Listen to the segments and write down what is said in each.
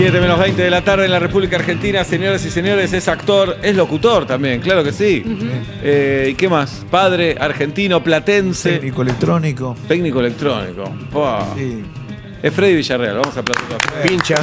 7 menos 20 de la tarde en la República Argentina, señoras y señores, es actor, es locutor también, claro que sí. ¿Y qué más? Padre argentino, platense. Técnico electrónico. Técnico electrónico. Sí. Es Freddy Villarreal, vamos a aplaudir a Freddy. Pincha.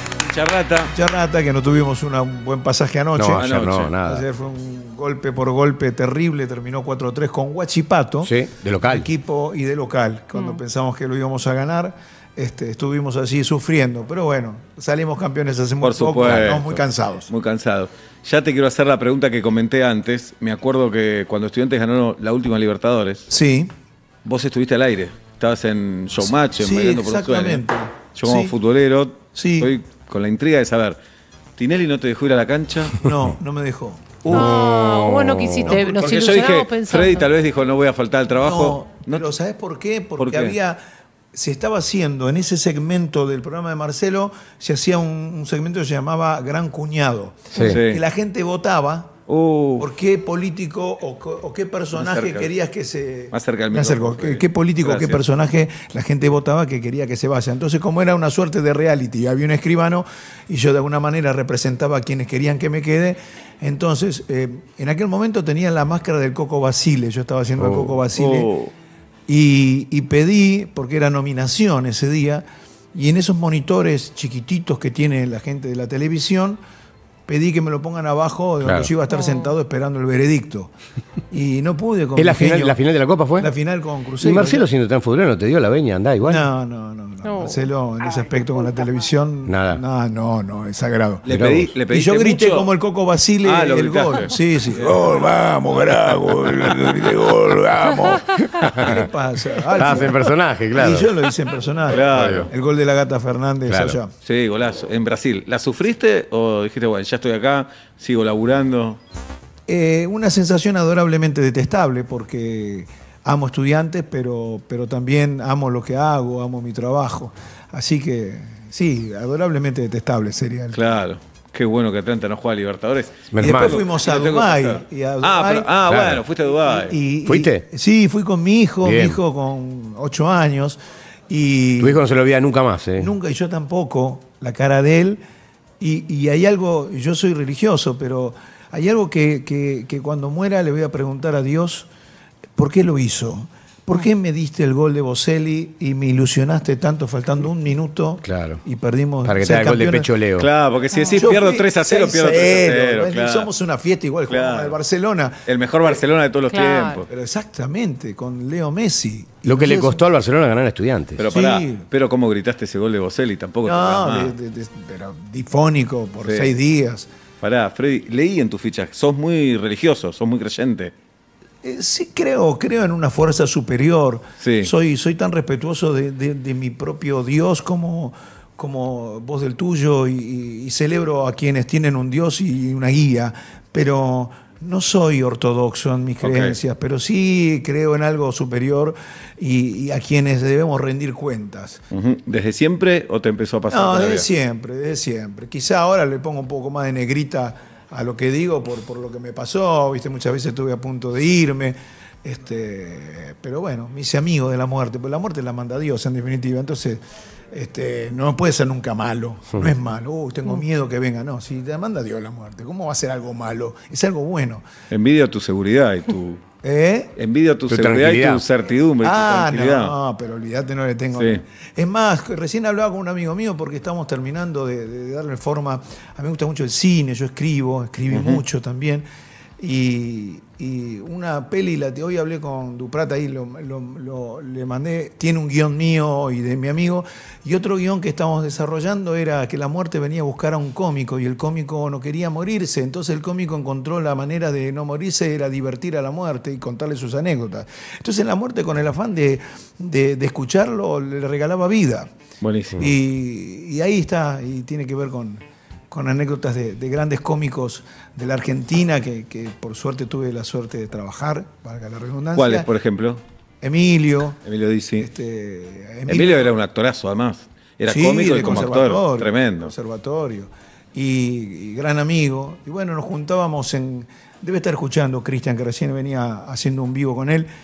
Charrata, que no tuvimos un buen pasaje anoche. No, ayer no, nada. Ayer fue un golpe por golpe terrible, terminó 4-3 con Huachipato. Sí, de local. Equipo y de local. Cuando pensamos que lo íbamos a ganar, estuvimos así sufriendo. Pero bueno, salimos campeones hace muy poco, estamos muy cansados. Muy cansados. Ya te quiero hacer la pregunta que comenté antes. Me acuerdo que cuando Estudiantes ganó la última Libertadores, Sí. vos estuviste al aire. Estabas en Showmatch, en Sí, Bailando por un Sueño. exactamente. Yo como Sí. futbolero Sí. estoy con la intriga de saber, ¿Tinelli no te dejó ir a la cancha? No me dejó. No, vos no quisiste, nos Porque yo ilusionamos dije, pensando. Freddy tal vez dijo, no voy a faltar al trabajo. No, pero ¿sabés por qué? Porque ¿Por qué? se estaba haciendo en ese segmento del programa de Marcelo, se hacía un segmento que se llamaba Gran Cuñado. Sí. Que la gente votaba por qué político o qué Más personaje cerca. querías que se... Más cerca del Me acerco. micrófono, ¿Qué político, Gracias. qué personaje la gente votaba que quería que se vaya? Entonces, como era una suerte de reality, había un escribano y yo de alguna manera representaba a quienes querían que me quede. Entonces, en aquel momento tenía la máscara del Coco Basile, yo estaba haciendo el Coco Basile. Y pedí, porque era nominación ese día, y en esos monitores chiquititos que tiene la gente de la televisión, pedí que me lo pongan abajo de donde Claro. yo iba a estar sentado esperando el veredicto. Y no pude con ¿Es la mi genio. final de la Copa fue? La final con ¿Y Cruzeiro. Marcelo, siendo tan futbolero, no te dio la veña? Andá igual. No. Marcelo, en ese aspecto con la televisión, Nada. No, es sagrado. Le Mirá pedí, vos. le Y pediste yo grité mucho. como el Coco Basile Ah, lo el gritaste. gol. Sí. Gol, vamos, carajo. Gol, vamos. ¿Qué le pasa? Estabas en personaje, claro. Y yo lo hice en personaje. Claro. El gol de la Gata Fernández Claro. allá. Sí, golazo. ¿En Brasil? ¿La sufriste o dijiste, bueno, ya estoy acá, sigo laburando? Una sensación adorablemente detestable porque amo estudiantes, pero también amo lo que hago, amo mi trabajo. Así que sí, adorablemente detestable sería el... Claro. Qué bueno que Atlanta no juega a Libertadores. Y Menos después mal. fuimos a Lo tengo que Dubái. pasar. Y a Pero, Dubái. Claro. bueno, fuiste a Dubái. ¿Fuiste? Sí, fui con mi hijo Bien. con 8 años. Y Tu hijo no se lo veía nunca más, ¿eh? nunca, y yo tampoco, la cara de él. Y hay algo, yo soy religioso, pero hay algo que cuando muera le voy a preguntar a Dios, ¿por qué lo hizo? ¿Por qué me diste el gol de Boselli y me ilusionaste tanto faltando un minuto Claro. y perdimos? Para que te ser haga el gol de campeones? pecho Leo. Claro, porque si decís Yo pierdo fui 3-0, pierdo 3-0. Bueno, Claro. Somos una fiesta igual, jugamos Claro. al Barcelona. El mejor Barcelona de todos los Claro. tiempos. Pero exactamente, con Leo Messi. Lo que le Entonces, costó al Barcelona ganar a Estudiantes. Pero Sí. pará, pero cómo gritaste ese gol de Boselli, tampoco te No, más. pero difónico por Sí. 6 días. Pará, Freddy, leí en tus fichas, sos muy religioso, sos muy creyente. Sí, creo en una fuerza superior. Sí. Soy tan respetuoso de mi propio Dios como vos del tuyo y celebro a quienes tienen un Dios y una guía, pero no soy ortodoxo en mis Ok. creencias, pero sí creo en algo superior y a quienes debemos rendir cuentas. Ujú. ¿Desde siempre o te empezó a pasar? No, todavía? desde siempre. Quizá ahora le pongo un poco más de negrita a lo que digo por lo que me pasó, viste, muchas veces estuve a punto de irme, pero bueno, me hice amigo de la muerte, pues la muerte la manda Dios en definitiva, entonces no puede ser nunca malo, no es malo, tengo miedo que venga, no, si te manda Dios la muerte, ¿cómo va a ser algo malo? Es algo bueno. Envidio tu seguridad y tu... Envidio tu Tu seguridad y tranquilidad. tu certidumbre, y tu tranquilidad. no, pero olvídate, no le tengo. Sí. Es más, recién hablaba con un amigo mío porque estamos terminando de darle forma. A mí me gusta mucho el cine, yo escribí mucho también. Y una peli, hoy hablé con Duprat ahí, le mandé, tiene un guión mío y de mi amigo, y otro guión que estábamos desarrollando era que la muerte venía a buscar a un cómico y el cómico no quería morirse, entonces el cómico encontró la manera de no morirse, era divertir a la muerte y contarle sus anécdotas. Entonces la muerte, con el afán de escucharlo, le regalaba vida. Buenísimo. Y ahí está, y tiene que ver con anécdotas de grandes cómicos de la Argentina que por suerte tuve la suerte de trabajar, valga la redundancia. ¿Cuáles, por ejemplo? Emilio. Emilio Dizzi. Emilio Emilio era un actorazo, además. Era Sí, cómico de y como actor. conservatorio, Tremendo. Conservatorio. Y gran amigo. Y bueno, nos juntábamos debe estar escuchando Cristian, que recién venía haciendo un vivo con él.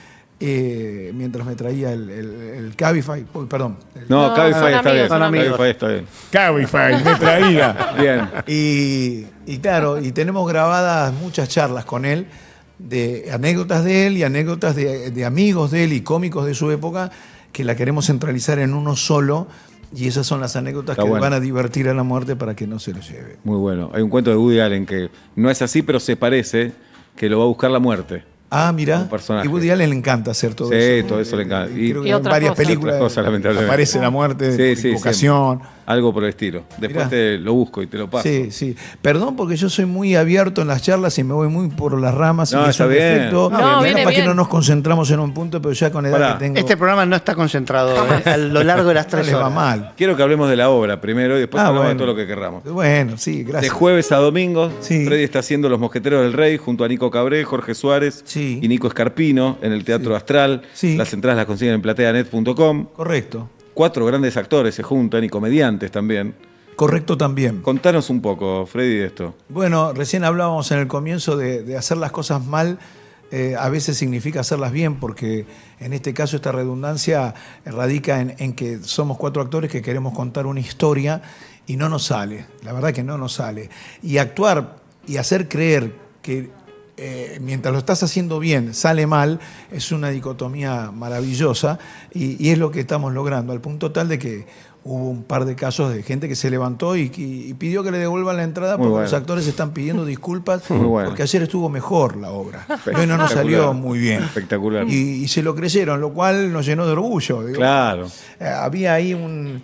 mientras me traía el Cabify. Uy, perdón. No, Cabify está bien. son amigos. Cabify está bien. Cabify me traía. Bien. Y claro, y tenemos grabadas muchas charlas con él, de anécdotas de él y anécdotas de amigos de él y cómicos de su época, que la queremos centralizar en uno solo. Y esas son las anécdotas Está que bueno. van a divertir a la muerte para que no se lo lleve. Muy bueno. Hay un cuento de Woody Allen que no es así, pero se parece que lo va a buscar la muerte. Ah, mira. Un personaje. Y Woody Allen le encanta hacer todo Sí, eso. todo eso le encanta. Y creo que Y en otras varias cosas. películas Otras cosas, lamentablemente. aparece la muerte, Sí, sí, equivocación. Algo por el estilo. Después Mirá. te lo busco y te lo paso. Sí, sí. Perdón porque yo soy muy abierto en las charlas y me voy muy por las ramas. No, y es está un bien. defecto. No, viene Capaz que bien. no nos concentramos en un punto, pero ya con la edad Pará. que tengo Este programa no está concentrado a lo largo de las no 3 les va horas. mal. Quiero que hablemos de la obra primero y después Ah, hablamos de bueno. todo lo que querramos. Bueno, sí, De gracias. jueves a domingo, Sí. Freddy está haciendo Los Mosqueteros del Rey junto a Nico Cabré, Jorge Suárez Sí. y Nico Escarpino en el Teatro Astral. Sí. Las entradas las consiguen en plateanet.com. Correcto. 4 grandes actores se juntan y comediantes también. Correcto también. Contanos un poco, Freddy, de esto. Bueno, recién hablábamos en el comienzo de hacer las cosas mal. A veces significa hacerlas bien, porque en este caso esta redundancia radica en que somos 4 actores que queremos contar una historia y no nos sale. La verdad que no nos sale. Y actuar y hacer creer que mientras lo estás haciendo bien sale mal es una dicotomía maravillosa y es lo que estamos logrando, al punto tal de que hubo un par de casos de gente que se levantó y pidió que le devuelvan la entrada Muy porque bueno. los actores están pidiendo disculpas Muy bueno. porque ayer estuvo mejor la obra. Hoy no nos salió muy bien. Espectacular. Y se lo creyeron, lo cual nos llenó de orgullo. Digo. Claro. Había ahí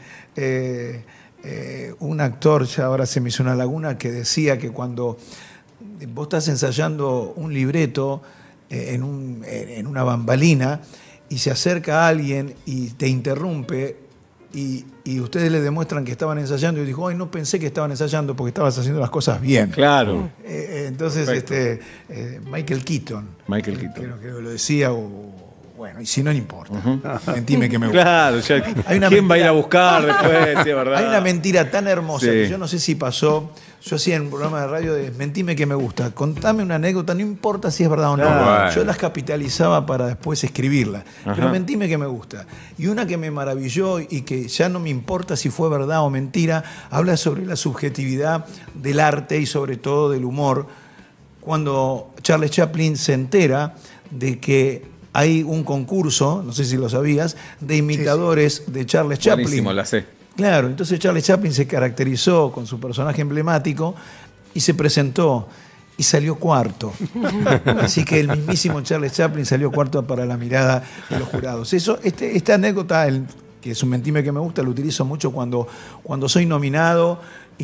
un actor, ya ahora se me hizo una laguna, que decía que cuando vos estás ensayando un libreto en una bambalina y se acerca alguien y te interrumpe y ustedes le demuestran que estaban ensayando y dijo, ay, no pensé que estaban ensayando porque estabas haciendo las cosas bien. Claro. Entonces, Perfecto. Michael Keaton. Michael Keaton. Creo que lo decía, bueno, y si no, no importa. Mentime que me gusta. Claro, ya, Hay una ¿quién va a ir a mentira- buscar después? Sí, es verdad. Hay una mentira tan hermosa Sí. que yo no sé si pasó. Yo hacía en un programa de radio de mentime que me gusta. Contame una anécdota, no importa si es verdad o no. Bueno. Yo las capitalizaba para después escribirla. Pero mentime que me gusta. Y una que me maravilló y que ya no me importa si fue verdad o mentira, habla sobre la subjetividad del arte y sobre todo del humor. Cuando Charles Chaplin se entera de que hay un concurso, no sé si lo sabías, de imitadores de Charles Chaplin. Buenísimo, la sé. Claro, entonces Charles Chaplin se caracterizó con su personaje emblemático y se presentó y salió cuarto. Así que el mismísimo Charles Chaplin salió cuarto para la mirada de los jurados. Esta anécdota, que es un mentime que me gusta, lo utilizo mucho cuando soy nominado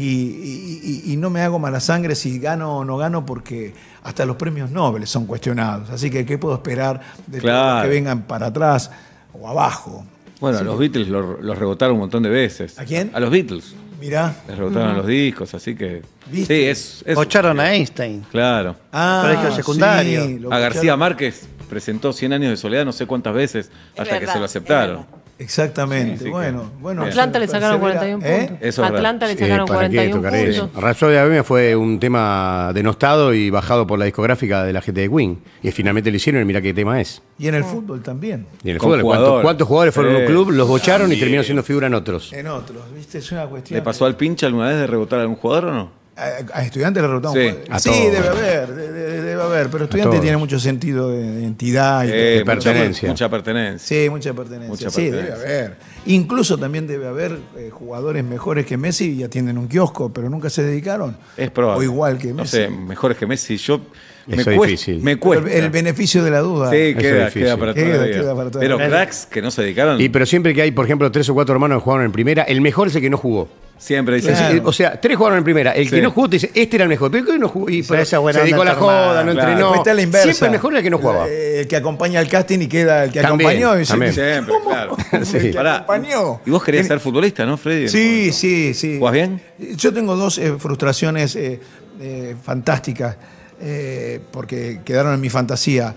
y no me hago mala sangre si gano o no gano, porque hasta los premios Nobel son cuestionados. Así que, ¿qué puedo esperar de todos los que vengan para atrás o abajo? Bueno, a los Beatles los rebotaron un montón de veces. ¿A quién? A los Beatles. Mirá. Les rebotaron los discos, así que. ¿Viste? Sí, es. Bocharon a Einstein. Claro. Colegio secundario. sí, lo A García escucharon. Márquez presentó 100 años de soledad no sé cuántas veces hasta que verdad, se lo aceptaron. es Exactamente. Sí, sí, bueno. Bien. Atlanta le sacaron persevera. 41 puntos. Eso es verdad. Atlanta le sacaron ¿para qué 41 tocar eso? puntos. Rhapsody Bohemia fue un tema denostado y bajado por la discográfica de la gente de Queen. Y finalmente lo hicieron y mira qué tema es. Y en el fútbol también. Y en el Con fútbol, jugadores. ¿cuántos jugadores fueron a un Sí. club, los bocharon y terminaron siendo figura en otros? En otros, ¿viste? Es una cuestión. ¿Le pasó al pinche alguna vez de rebotar a algún jugador o no? A estudiantes le rotamos. Sí, a Sí, todos. debe haber, debe haber. Pero estudiante todos. tiene mucho sentido de identidad. Y todo. de pertenencia. Mucha pertenencia. Sí, mucha pertenencia. Mucha Sí, pertenencia. debe haber. Incluso también debe haber jugadores mejores que Messi y atienden un kiosco, pero nunca se dedicaron. Es probable. O igual que No Messi. sé, mejores que Messi. Yo. Me Eso es cuesta. difícil. Me Pero cuesta. el beneficio de la duda. Sí, Eso queda, es difícil. queda para toda la vida. Queda para toda Pero la vida. cracks que no se dedicaron. Y pero siempre que hay, por ejemplo, 3 o 4 hermanos que jugaron en primera, el mejor es el que no jugó. Siempre dicen. Claro. O sea, 3 jugaron en primera. El Sí. que no jugó te dice, este era el mejor. Pero ¿por qué no jugó? Y Pero esa se buena dedicó a onda la a tu hermano. joda, no Claro. entrenó. Después está la inversa. Siempre el mejor era el que no jugaba. El que acompaña al casting y queda el que También, acompañó. Y también. Siempre, claro. Sí. El que Pará. acompañó. Y vos querías ser futbolista, ¿no, Freddy? Sí, sí. ¿Jugás bien? Yo tengo dos frustraciones fantásticas porque quedaron en mi fantasía.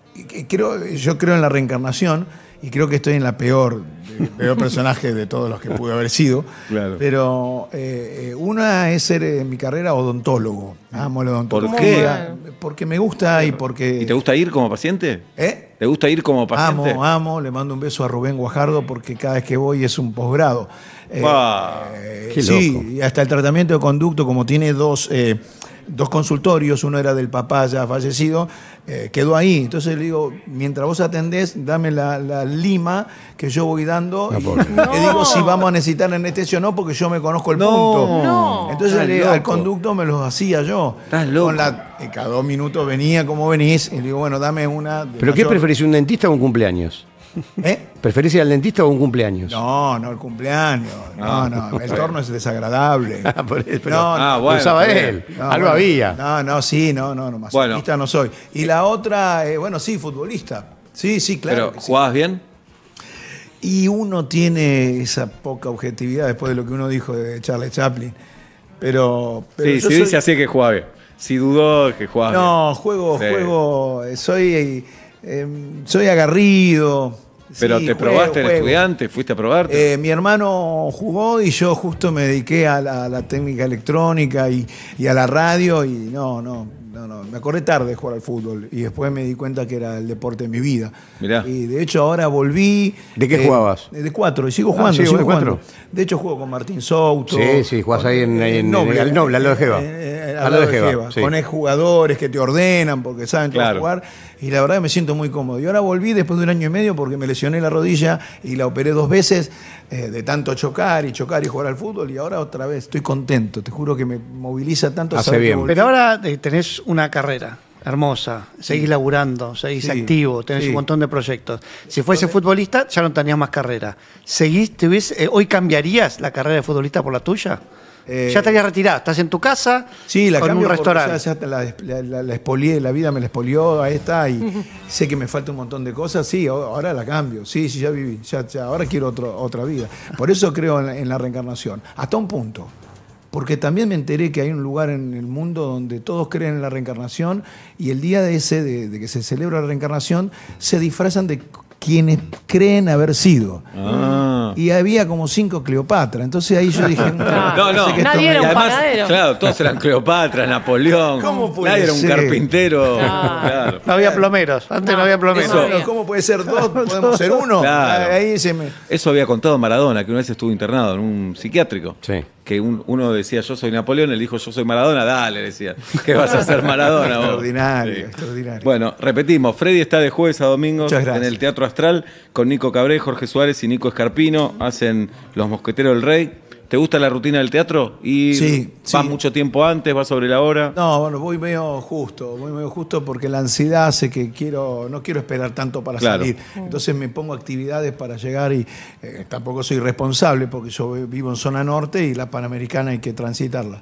Yo creo en la reencarnación y creo que estoy en la peor personaje de todos los que pude haber sido. Claro. Pero una es ser en mi carrera odontólogo. Amo la odontología. ¿Por qué? Porque me gusta y porque... ¿Y te gusta ir como paciente? ¿Eh? ¿Te gusta ir como paciente? Amo, le mando un beso a Rubén Guajardo porque cada vez que voy es un posgrado. Qué Sí, loco. y hasta el tratamiento de conducto, como tiene dos consultorios, uno era del papá ya fallecido, quedó ahí. Entonces le digo, mientras vos atendés, dame la lima que yo voy dando. Le digo si vamos a necesitar anestesia o no, porque yo me conozco el punto. No. Entonces Estás al loco. conducto me los hacía yo. Estás loco. Cada 2 minutos venía, como venís, y le digo, bueno, dame una. ¿Pero qué mayor- preferís, un dentista o un cumpleaños? ¿Eh? ¿Preferís ir al dentista o un cumpleaños? No, el cumpleaños. No, el torno es desagradable. Por eso, pero No, lo usaba está bien. él. No, Algo bueno, había. No, masoquista no soy. Y la otra, bueno, sí, futbolista. Sí, claro. ¿Pero que sí. jugabas bien? Y uno tiene esa poca objetividad después de lo que uno dijo de Charlie Chaplin. Pero Sí, yo si soy- dice así que jugaba bien. Si dudó que jugabas No, bien. Sí. soy agarrido. ¿Pero Sí, te probaste el juego. estudiante? ¿Fuiste a probarte? Mi hermano jugó y yo justo me dediqué a la técnica electrónica y a la radio y no, me acordé tarde de jugar al fútbol y después me di cuenta que era el deporte de mi vida. Mirá. Y de hecho ahora volví. ¿De qué jugabas? De 4 y sigo Ah, jugando, ¿sigo sigo de jugando. cuatro? De hecho juego con Martín Souto. Sí, jugás ahí en Noble, al Noble, al lado de Jeva. al lado de Jeva. sí. Con jugadores que te ordenan porque saben cómo Claro. jugar. Y la verdad me siento muy cómodo. Y ahora volví después de 1 año y medio porque me lesioné la rodilla y la operé 2 veces de tanto chocar y jugar al fútbol. Y ahora otra vez estoy contento. Te juro que me moviliza tanto Hace saber que bien. volví. Pero ahora tenés una carrera hermosa, seguís laburando, seguís Sí, activo, tenés sí. un montón de proyectos. Si fuese futbolista, ya no tenías más carrera. ¿Hoy cambiarías la carrera de futbolista por la tuya? Ya estarías retirado, estás en tu casa Sí, la con cambio un porque restaurante. la expolié, la vida me la expolió a esta y sé que me falta un montón de cosas. Sí, ahora la cambio. Sí, ya viví. Ya, ahora quiero otra vida. Por eso creo en la reencarnación. Hasta un punto. Porque también me enteré que hay un lugar en el mundo donde todos creen en la reencarnación y el día de que se celebra la reencarnación se disfrazan de quienes creen haber sido. Ah. Y había como 5 Cleopatra. Entonces ahí yo dije, No, parece que esto Nadie me- era un Y además, panadero. claro, todos eran Cleopatra, Napoleón. ¿Cómo puede Nadie era un ser? carpintero. Claro. No había plomeros, antes no había plomeros. Eso- Bueno, ¿cómo puede ser 2? ¿Podemos ser 1? Claro. Ahí se me... Eso había contado Maradona, que una vez estuvo internado en un psiquiátrico. Sí. Que uno decía, yo soy Napoleón, él dijo, yo soy Maradona, dale, decía. ¿Qué vas a hacer Maradona vos? Extraordinario, Sí. extraordinario. Bueno, repetimos, Freddy está de jueves a domingo Muchas en gracias. el Teatro Astral con Nico Cabré, Jorge Suárez y Nico Escarpino. Hacen Los Mosqueteros del Rey. ¿Te gusta la rutina del teatro? ¿Y Sí, vas sí. mucho tiempo antes, vas sobre la hora? No, bueno, voy medio justo porque la ansiedad hace que no quiero esperar tanto para Claro. salir. Entonces me pongo actividades para llegar y tampoco soy responsable porque yo vivo en zona norte y la Panamericana hay que transitarla.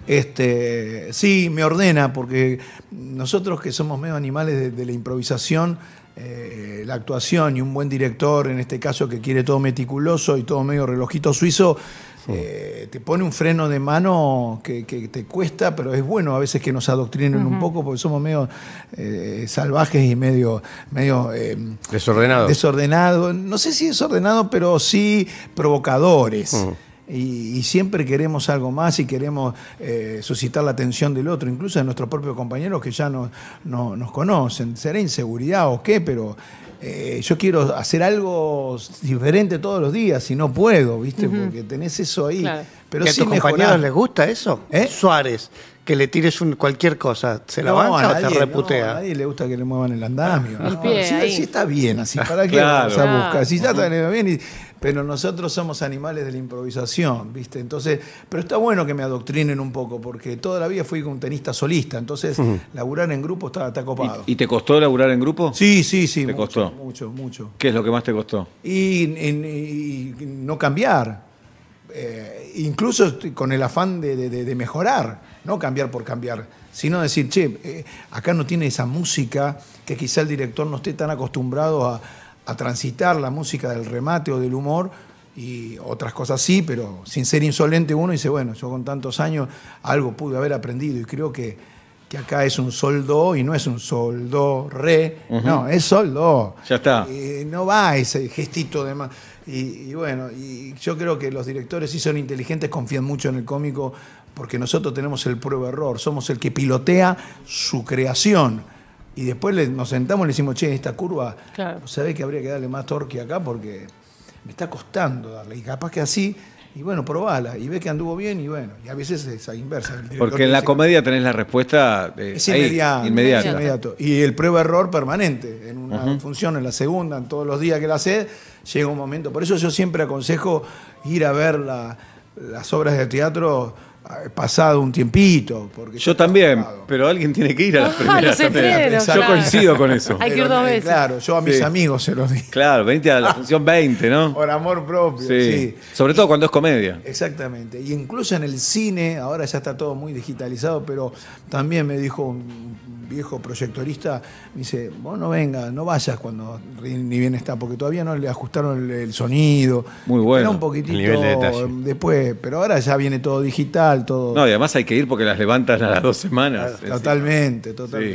Sí, me ordena porque nosotros que somos medio animales de la improvisación, la actuación y un buen director, en este caso que quiere todo meticuloso y todo medio relojito suizo, te pone un freno de mano que te cuesta, pero es bueno a veces que nos adoctrinen un poco porque somos medio salvajes y medio Desordenado. desordenados. No sé si desordenados, pero sí provocadores. Y siempre queremos algo más y queremos suscitar la atención del otro, incluso de nuestros propios compañeros que ya no nos conocen. Será inseguridad o qué, pero yo quiero hacer algo diferente todos los días y no puedo, ¿viste? Porque tenés eso ahí. Claro. Pero ¿Que a sí tus compañeros mejorar. les gusta eso? ¿Eh? Suárez, que le tires cualquier cosa, ¿se la banca o te reputea? a nadie le gusta que le muevan el andamio. El ¿no? pie Si, ahí. si está bien así, ¿para qué Claro. vamos a buscar? Claro. Si ya está bien, pero nosotros somos animales de la improvisación, ¿viste? Entonces, pero está bueno que me adoctrinen un poco, porque toda la vida fui un tenista solista, entonces laburar en grupo está copado. ¿Y te costó laburar en grupo? Sí, ¿Te mucho, costó? mucho. ¿Qué es lo que más te costó? Y no cambiar. Incluso con el afán de mejorar, no cambiar por cambiar, sino decir, che, acá no tiene esa música que quizá el director no esté tan acostumbrado a transitar la música del remate o del humor y otras cosas sí, pero sin ser insolente uno dice, bueno, yo con tantos años algo pude haber aprendido y creo que acá es un sol do y no es un sol do re, no, es sol do. Ya está. No va ese gestito de más. Y bueno, y yo creo que los directores sí son inteligentes, confían mucho en el cómico, porque nosotros tenemos el prueba-error, somos el que pilotea su creación. Y después nos sentamos y le decimos, che, esta curva, Claro. ¿sabés que habría que darle más torque acá? Porque me está costando darle. Y capaz que así, y bueno, probala. Y ves que anduvo bien y bueno. Y a veces es a inversa. El director Porque en la dice, comedia tenés la respuesta es ahí, inmediato, inmediata. es inmediato. Y el prueba-error permanente. En una función, en la segunda, en todos los días que la haces, llega un momento. Por eso yo siempre aconsejo ir a ver las obras de teatro pasado un tiempito. Porque Yo ya está también, acabado. pero alguien tiene que ir a las Ah, primeras. los también. estrenos, Yo claro. coincido con eso. Hay que ir dos veces. Claro, yo a mis Sí. amigos se los digo. Claro, 20 a la función 20, ¿no? Por amor propio, Sí. sí. Sobre todo cuando es comedia. Exactamente. Y incluso en el cine, ahora ya está todo muy digitalizado, pero también me dijo un viejo proyectorista, me dice, vos no vengas, no vayas cuando ni bien está, porque todavía no le ajustaron el sonido. Muy bueno. Era un poquitito El nivel de detalle. después, pero ahora ya viene todo digital, todo. No, y además hay que ir porque las levantan a las 2 semanas. Totalmente.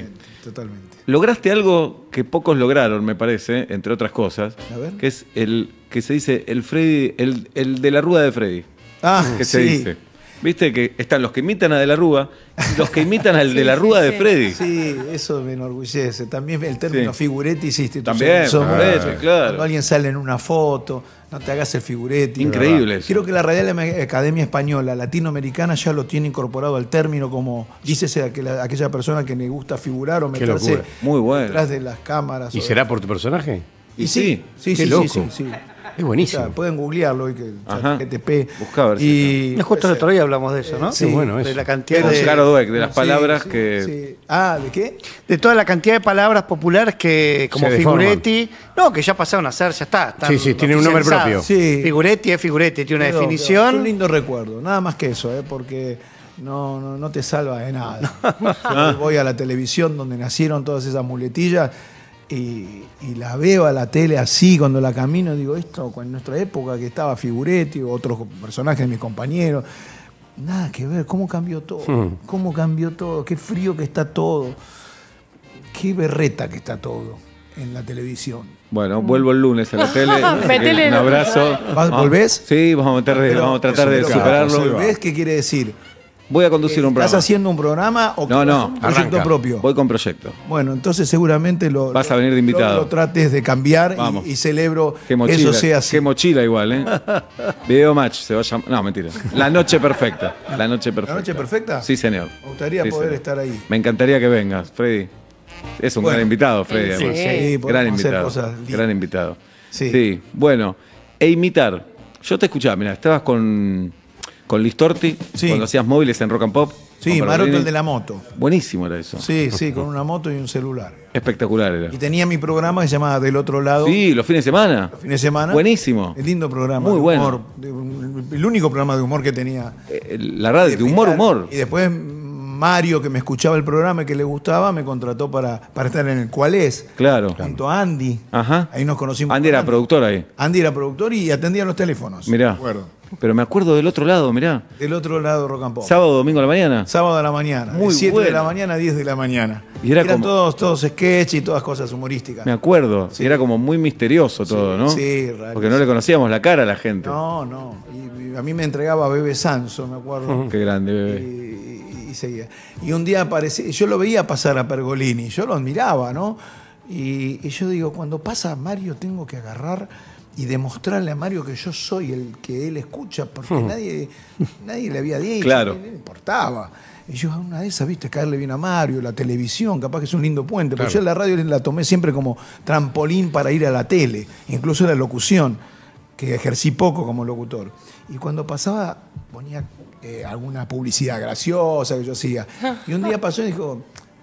Sí. Lograste algo que pocos lograron, me parece, entre otras cosas, A ver. que es el que se dice el Freddy, el de la Rúa de Freddy. Ah, Que se sí. dice. Viste que están los que imitan a De la Rúa y los que imitan al de la Sí, Rúa sí, de sí. Freddy. Sí, eso me enorgullece. También el término Sí. figuretti hiciste. También, figuretti, claro. Cuando alguien sale en una foto, no te hagas el figuretti. Increíble eso. Creo que la Real Academia Española Latinoamericana ya lo tiene incorporado al término como dícese aquella persona que le gusta figurar o Qué meterse locura. Muy bueno. detrás de las cámaras. ¿Y o- será por tu personaje? Y sí, Qué sí, loco. sí. Es buenísimo. O sea, pueden googlearlo hoy que Ajá. GTP. Buscá a ver si y Justo el otro día hablamos de eso, ¿no? Sí, bueno De eso. la cantidad Con de, Caro Dweck, de las Sí, palabras sí, que... sí. Ah, ¿de qué? de toda la cantidad de palabras populares que, como Se deforman. figuretti, no, que ya pasaron a ser, ya está. están Sí, sí, tienen un nombre oficializadas. propio. Sí. Figuretti es figuretti, tiene una Quedó, definición. Es un lindo recuerdo, nada más que eso, porque no te salva de nada. Yo voy a la televisión donde nacieron todas esas muletillas y la veo a la tele así cuando la camino, digo, esto en nuestra época que estaba Figuretti o otros personajes de mis compañeros, nada que ver, cómo cambió todo, qué frío que está todo, qué berreta que está todo en la televisión. Bueno, vuelvo el lunes a la tele. Metele Un abrazo. ¿Volvés? Sí, vamos a tratar de Pero, superarlo. ¿ves qué quiere decir? Voy a conducir un ¿Estás programa. haciendo un programa o No, un proyecto arranca. propio? Voy con proyecto. Bueno, entonces seguramente Vas a venir de invitado. lo trates de cambiar Vamos. y celebro Qué que mochila, eso sea así. qué mochila igual, ¿eh? Video match se va a llamar. No, mentira. La noche perfecta. La noche perfecta. ¿La noche perfecta? Sí, señor. Me gustaría Sí, poder señor. estar ahí. Me encantaría que vengas, Freddy. Es un Bueno. gran invitado, Freddy, Sí, además. Sí, Gran podemos hacer invitado. cosas lindas. Gran invitado. Sí. Bueno, e imitar. Yo te escuchaba, mira, estabas con Listorti Sí. cuando hacías móviles en Rock and Pop. Sí, con Maroto Pergolini. el de la moto. Buenísimo era eso. Sí, con una moto y un celular. Espectacular era. Y tenía mi programa que se llamaba Del Otro Lado. Sí, los fines de semana. Fin de semana. Buenísimo. El lindo programa. Muy de bueno. humor, el único programa de humor que tenía. La radio, de humor. Y después Mario, que me escuchaba el programa y que le gustaba, me contrató para estar en el Cuál es. Claro. Junto a Andy. Ajá. Ahí nos conocimos. Andy con era productor ahí. Andy era productor y atendía los teléfonos. Mirá. Me acuerdo. Pero me acuerdo del otro lado, mirá. Del otro lado, Rock and Pop. Sábado, domingo a la mañana. Sábado a la mañana. Muy de 7 de bueno. la mañana a 10 de la mañana. Y era eran como- todos sketch y todas cosas humorísticas. Me acuerdo. Sí. Y era como muy misterioso todo, ¿no? sí, rarísimo. Porque no le conocíamos la cara a la gente. No. Y a mí me entregaba Bebe Sanso, me acuerdo. Qué grande, bebé. Y seguía. Y un día aparecía, yo lo veía pasar a Pergolini, yo lo admiraba, ¿no? Y yo digo, cuando pasa Mario tengo que agarrar y demostrarle a Mario que yo soy el que él escucha, porque nadie le había dicho, Claro. no le importaba. Y yo a una de esas, viste, caerle bien a Mario, la televisión, capaz que es un lindo puente, pero yo la radio la tomé siempre como trampolín para ir a la tele, incluso la locución, que ejercí poco como locutor. Y cuando pasaba, ponía alguna publicidad graciosa que yo hacía. Y un día pasó y dijo,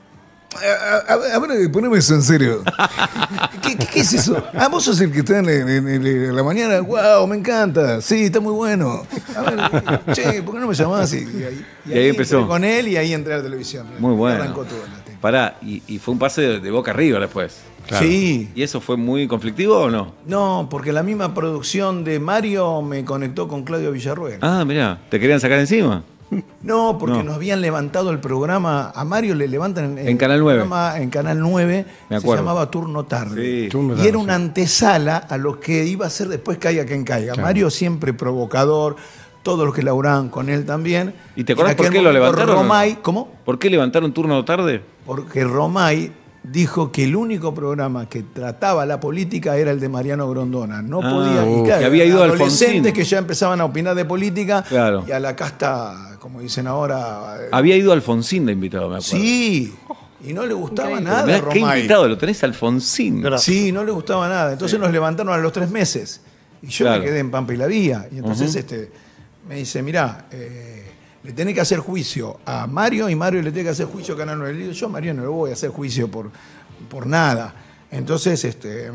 a ver, poneme eso en serio. ¿Qué es eso? Ah, vos sos el que está en la mañana. Wow, me encanta. Sí, está muy bueno. A ver, che, ¿por qué no me llamás? Y ahí empezó. entré con él y ahí entré a la televisión. Muy bueno. Arrancó todo en la tele. Pará, y fue un pase de boca arriba después. Claro. Sí. ¿Y eso fue muy conflictivo o no? No, porque la misma producción de Mario me conectó con Claudio Villarruel. Ah, mirá, ¿te querían sacar encima? No, porque No. nos habían levantado el programa. A Mario le levantan En Canal 9. programa en Canal 9. Me Se acuerdo. llamaba Turno Tarde. Sí. Turno Y tarde, era sí. una antesala a lo que iba a ser después Caiga quien caiga. Claro. Mario siempre provocador, todos los que laburaban con él también. ¿Y te acordás En por aquel qué lo momento levantaron o no? Romay, ¿cómo? ¿Por qué levantaron turno tarde? Porque Romay dijo que el único programa que trataba la política era el de Mariano Grondona. No podía. Y que había ido adolescentes Alfonsín. que ya empezaban a opinar de política Claro. y a la casta, como dicen ahora. Había ido Alfonsín de invitado, me acuerdo. Sí. Y no le gustaba Increíble. nada, Mirá qué Romay. invitado, lo tenés a Alfonsín. Claro. Sí, no le gustaba nada. Entonces nos levantaron a los 3 meses. Y yo Claro. me quedé en Pampa y la Vía. Y entonces me dice, mirá, le tenés que hacer juicio a Mario y Mario le tiene que hacer juicio a Canal 9. Le digo, yo a Mario no le voy a hacer juicio por nada. Entonces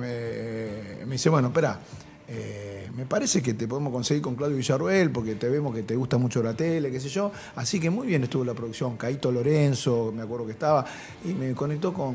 me dice, bueno, espera, me parece que te podemos conseguir con Claudio Villarruel porque te vemos que te gusta mucho la tele, qué sé yo. Así que muy bien estuvo la producción. Caíto Lorenzo, me acuerdo que estaba, y me conectó con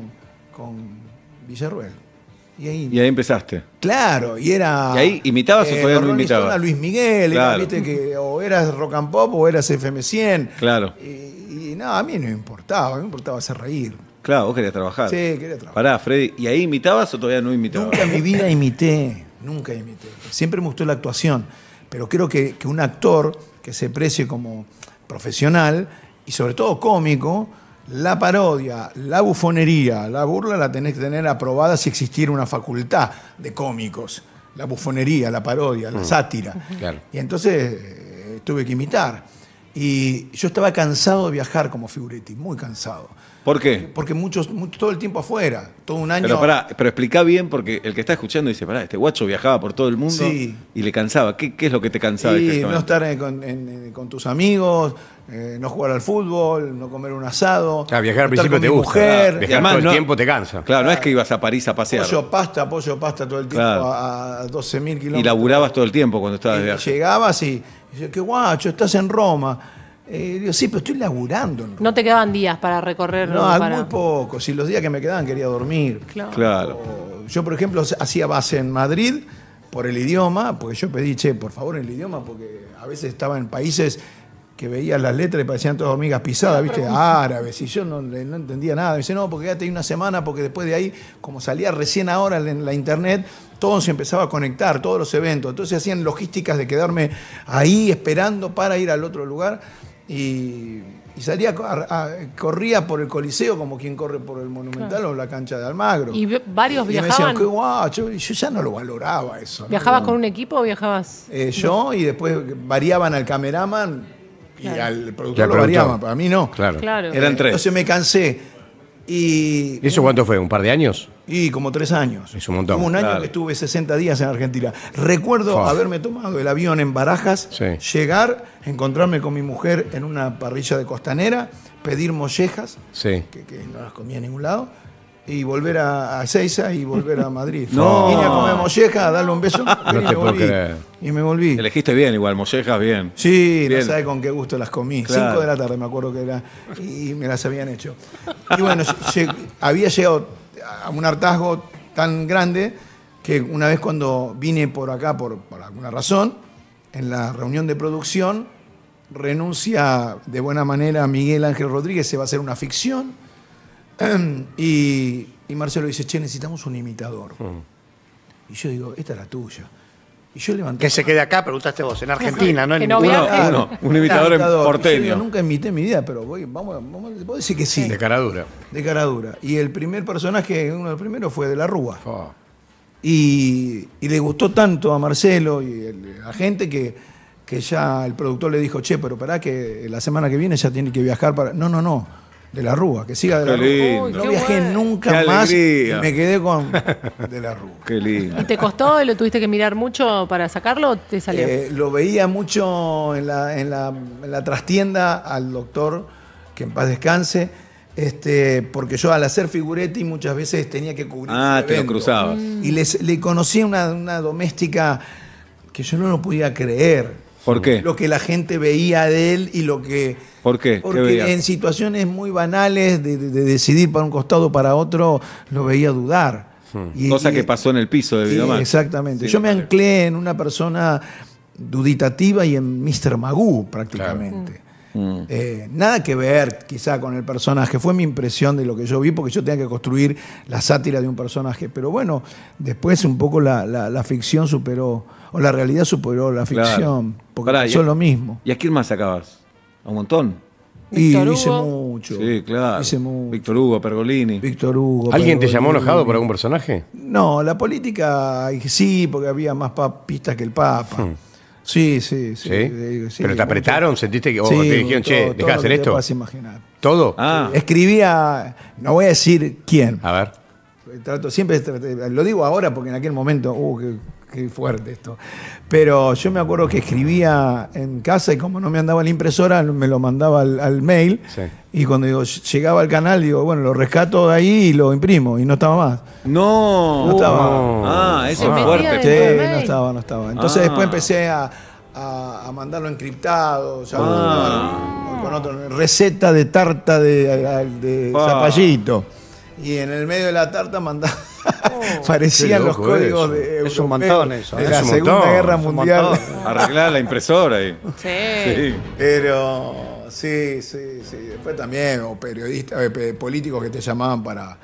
Villarruel. Y ahí empezaste. claro, y era. ¿Y ahí imitabas o todavía no Rolling imitabas? Stone a Luis Miguel, Claro. viste que o eras rock and pop o eras FM100. Claro. Y nada, a mí no me importaba, a mí me importaba hacer reír. Claro, vos querías trabajar. Sí, quería trabajar. Pará, Freddy, ¿y ahí imitabas o todavía no imitabas? Nunca en mi vida imité, nunca imité. Siempre me gustó la actuación, pero creo que un actor que se precie como profesional y sobre todo cómico, la parodia, la bufonería, la burla la tenés que tener aprobada si existiera una facultad de cómicos. La bufonería, la parodia, la sátira. Claro. Y entonces tuve que imitar. Y yo estaba cansado de viajar como Figuretti, muy cansado. ¿Por qué? Porque todo el tiempo afuera, todo un año. Pero pará, pero explica bien porque el que está escuchando dice, pará, este guacho viajaba por todo el mundo Sí. y le cansaba. ¿Qué es lo que te cansaba? Y exactamente? no estar con tus amigos, no jugar al fútbol, no comer un asado. Claro, viajar al no estar principio con te mi gusta. mujer. Viajar Y además todo el no- tiempo te cansa. Claro, no es que ibas a París a pasear. Pollo pasta todo el tiempo Claro. a 12.000 kilómetros. Y laburabas todo el tiempo cuando estabas de Y viaje. llegabas y dices, qué guacho, estás en Roma. Digo, sí, pero estoy laburando en Roma. No te quedaban días para recorrer. No, para... muy poco. Si los días que me quedaban quería dormir. Claro. Claro. Yo, por ejemplo, hacía base en Madrid por el idioma, porque yo pedí, che, por favor, el idioma, porque a veces estaba en países que veía las letras y parecían todas hormigas pisadas, ¿viste? Árabes, y yo no entendía nada. Me dice, no, porque quédate ahí una semana, porque después de ahí, como salía recién ahora en la internet, todo se empezaba a conectar, todos los eventos. Entonces hacían logísticas de quedarme ahí esperando para ir al otro lugar. Y salía, corría por el Coliseo como quien corre por el Monumental o la cancha de Almagro. ¿Y varios Y me decían, viajaban? qué guacho. Y yo ya no lo valoraba eso. ¿no? ¿Viajabas con un equipo o viajabas? Yo y después variaban al cameraman y al productor Y al lo productor. variaban, para mí no. Claro. Claro. Eran 3. Entonces me cansé. ¿Y eso cuánto fue? ¿Un par de años? Y como 3 años. Es un montón. Hubo un año Claro. que estuve 60 días en Argentina. Recuerdo Fua. haberme tomado el avión en Barajas, Sí. llegar, encontrarme con mi mujer en una parrilla de Costanera, pedir mollejas, Sí. que no las comía en ningún lado, y volver a Ezeiza y volver a Madrid. No. Vine a comer molleja, a darle un beso No y te me puedo volví. creer. Y me volví. Elegiste bien igual, mollejas bien. Sí, Bien. no sabe con qué gusto las comí. Claro. 5 de la tarde me acuerdo que era. Y me las habían hecho. Y bueno, había llegado a un hartazgo tan grande que una vez cuando vine por acá, por alguna razón, en la reunión de producción, renuncia de buena manera Miguel Ángel Rodríguez, se va a hacer una ficción. Y Marcelo dice, che, necesitamos un imitador. Y yo digo, esta es la tuya. Y yo levanté. Que se quede acá, preguntaste vos, en Argentina, ¿no? Que En no ningún- viaje. Un imitador en Y yo digo, porteño. nunca imité en mi vida, pero vamos, puedo decir que sí. De cara dura. De cara dura. Y el primer personaje, uno de los primeros, fue de la Rúa. Fua. Y le gustó tanto a Marcelo y a gente que ya el productor le dijo, che, pero pará que la semana que viene ya tiene que viajar para. No. De la Rúa, que siga de la Qué Rúa. lindo. No Qué viajé bueno. nunca Qué más y alegría. me quedé con de la Rúa. Qué lindo. ¿Y te costó y lo tuviste que mirar mucho para sacarlo o te salió? Lo veía mucho en la trastienda al doctor, que en paz descanse, porque yo al hacer Figuretti muchas veces tenía que cubrir. Ah, su te lo evento. cruzabas. Y le conocí una doméstica que yo no lo podía creer. ¿Por qué? Lo que la gente veía de él y lo que... ¿Por qué? ¿Qué Porque veías? en situaciones muy banales de decidir para un costado o para otro, lo veía dudar. Cosa que pasó en el piso de Sí, Videomatch. exactamente. Sí, Yo me vale. anclé en una persona duditativa y en Mr. Magoo prácticamente. Nada que ver quizá con el personaje, fue mi impresión de lo que yo vi, porque yo tenía que construir la sátira de un personaje, pero bueno, después un poco la ficción superó, o la realidad superó la ficción, porque Pará, pasó lo mismo. ¿Y a quién más sacabas? ¿A un montón? Y Víctor hice Hugo. mucho. Sí, claro. Hice mucho. Víctor Hugo, Pergolini. Víctor Hugo. ¿Alguien te llamó Pergolini. enojado por algún personaje? No, la política, sí, porque había más papistas que el Papa. Sí, sí, sí. ¿Sí? ¿Pero te apretaron? ¿Sentiste que o Sí, te dijeron, che, todo dejá de lo hacer que te esto? puedas imaginar. ¿Todo? Ah, Escribía, no voy a decir quién. A ver. Siempre lo digo ahora porque en aquel momento, qué fuerte esto. Pero yo me acuerdo que escribía en casa y como no me andaba la impresora, me lo mandaba al mail. Sí. Y cuando llegaba al canal, digo, bueno, lo rescato de ahí y lo imprimo. Y no estaba más. no. No estaba. Ah, eso Se es metía fuerte. dentro Sí, del no mail. estaba, no estaba. Entonces Ah. después empecé a mandarlo encriptado, ya con otro, receta de tarta de Ah. zapallito. Y en el medio de la tarta mandaba, parecían Qué los loco códigos eso. de Es un europeos montón eso, de es la un Segunda montón, Guerra es un Mundial. montón. Arreglar la impresora ahí. Sí. Sí. Pero sí. Después también, o periodistas, políticos que te llamaban para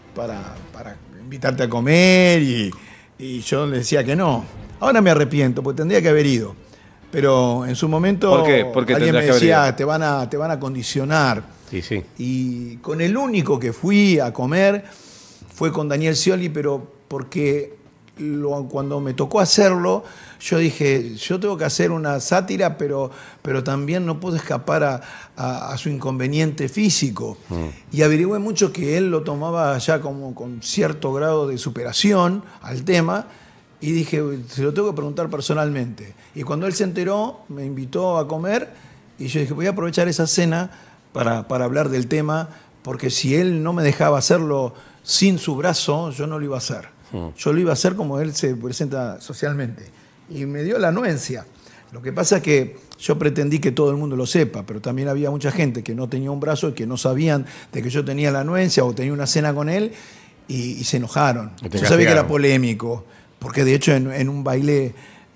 invitarte a comer y yo les decía que no. Ahora me arrepiento, porque tendría que haber ido. Pero en su momento ¿Por qué? ¿Por qué alguien me tendrías que haber decía, te van a condicionar. Sí, sí. Y con el único que fui a comer fue con Daniel Scioli, pero porque cuando me tocó hacerlo, yo dije, yo tengo que hacer una sátira, pero también no puedo escapar a su inconveniente físico. Y averigüé mucho que él lo tomaba ya como con cierto grado de superación al tema, y dije, se lo tengo que preguntar personalmente. Y cuando él se enteró, me invitó a comer, y yo dije, voy a aprovechar esa cena para hablar del tema, porque si él no me dejaba hacerlo sin su brazo, yo no lo iba a hacer. Yo lo iba a hacer como él se presenta socialmente. Y me dio la anuencia. Lo que pasa es que yo pretendí que todo el mundo lo sepa, pero también había mucha gente que no tenía un brazo y que no sabían de que yo tenía la anuencia o tenía una cena con él y se enojaron. Y te Yo sabía que era castigaron. polémico, porque de hecho en un baile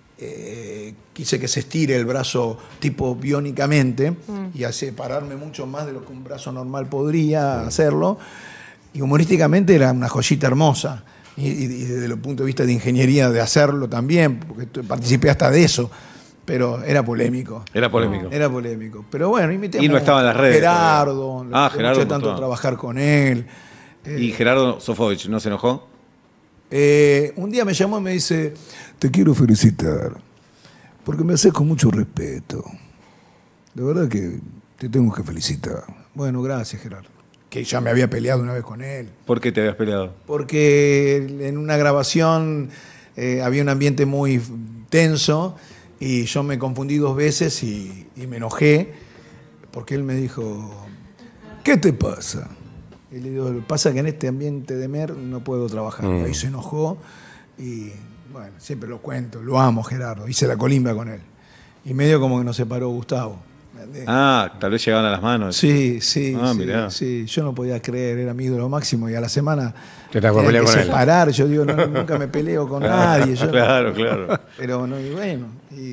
quise que se estire el brazo tipo biónicamente y a separarme mucho más de lo que un brazo normal podría hacerlo. Y humorísticamente era una joyita hermosa. Y desde el punto de vista de ingeniería de hacerlo también, porque participé hasta de eso, pero era polémico. Era polémico. Era polémico. Pero bueno, Y no estaba en las redes Gerardo, todavía. Gerardo mucho tanto montón. trabajar con él. ¿Y Gerardo Sofovich no se enojó? Un día me llamó y me dice, te quiero felicitar, porque me haces con mucho respeto. De verdad que te tengo que felicitar. Bueno, gracias, Gerardo. Que ya me había peleado una vez con él. ¿Por qué te habías peleado? Porque en una grabación había un ambiente muy tenso y yo me confundí 2 veces y me enojé porque él me dijo, ¿qué te pasa? Y le digo, pasa que en este ambiente de MER no puedo trabajar. Y ahí se enojó y bueno, siempre lo cuento, lo amo Gerardo, hice la colimba con él. Y medio como que nos separó Gustavo. Ah, tal vez llegaban a las manos. Sí, Ah, mirá. sí, yo no podía creer, era mi ídolo máximo y a la semana Te tenés que tenía pelear que con él. separar, yo digo, nunca me peleo con nadie. Yo, Claro, claro. Pero no, y bueno,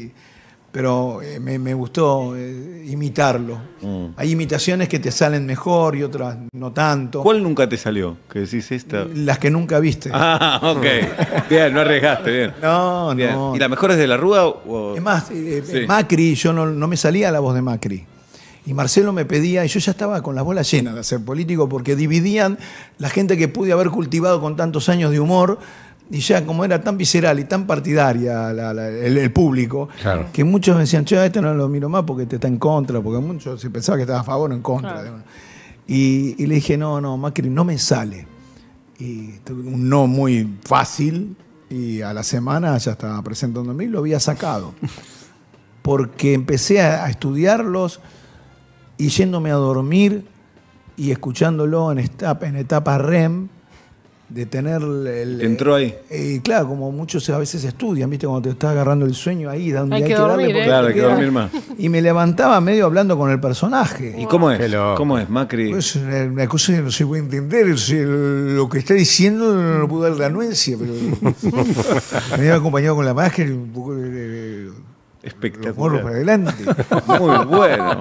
pero me gustó imitarlo. Hay imitaciones que te salen mejor y otras no tanto. ¿Cuál nunca te salió? Que decís esta. Las que nunca viste. Ah, ok. Bien, no arriesgaste, bien. No, Bien. no. ¿Y la mejor es de la Rúa? O... Es más, Sí. Macri, yo no me salía la voz de Macri. Y Marcelo me pedía, y yo ya estaba con las bolas llenas de ser político, porque dividían la gente que pude haber cultivado con tantos años de humor, y ya como era tan visceral y tan partidaria el público, Claro. que muchos me decían, che, a este no lo miro más porque te está en contra, porque muchos se pensaba que estaba a favor o en contra. Claro. de uno. Y le dije, no, Macri, no me sale. Y tuve un no muy fácil, y a la semana ya estaba presentándome y lo había sacado. Porque empecé a estudiarlos y yéndome a dormir y escuchándolo en etapa REM, de tener el... ¿Te entró ahí? Claro, como muchos a veces estudian, ¿viste? Cuando te está agarrando el sueño ahí, donde Hay hay que que darle dormir, porque ¿eh? Claro, te hay que queda- dormir más. Y me levantaba medio hablando con el personaje. ¿Y cómo es? Qué loco. ¿Cómo es, Macri? Es una cosa que no se puede entender. Lo que está diciendo no lo puedo dar la anuencia, pero me había acompañado con la máscara y un poco de los morros Espectacular. para adelante. Muy bueno.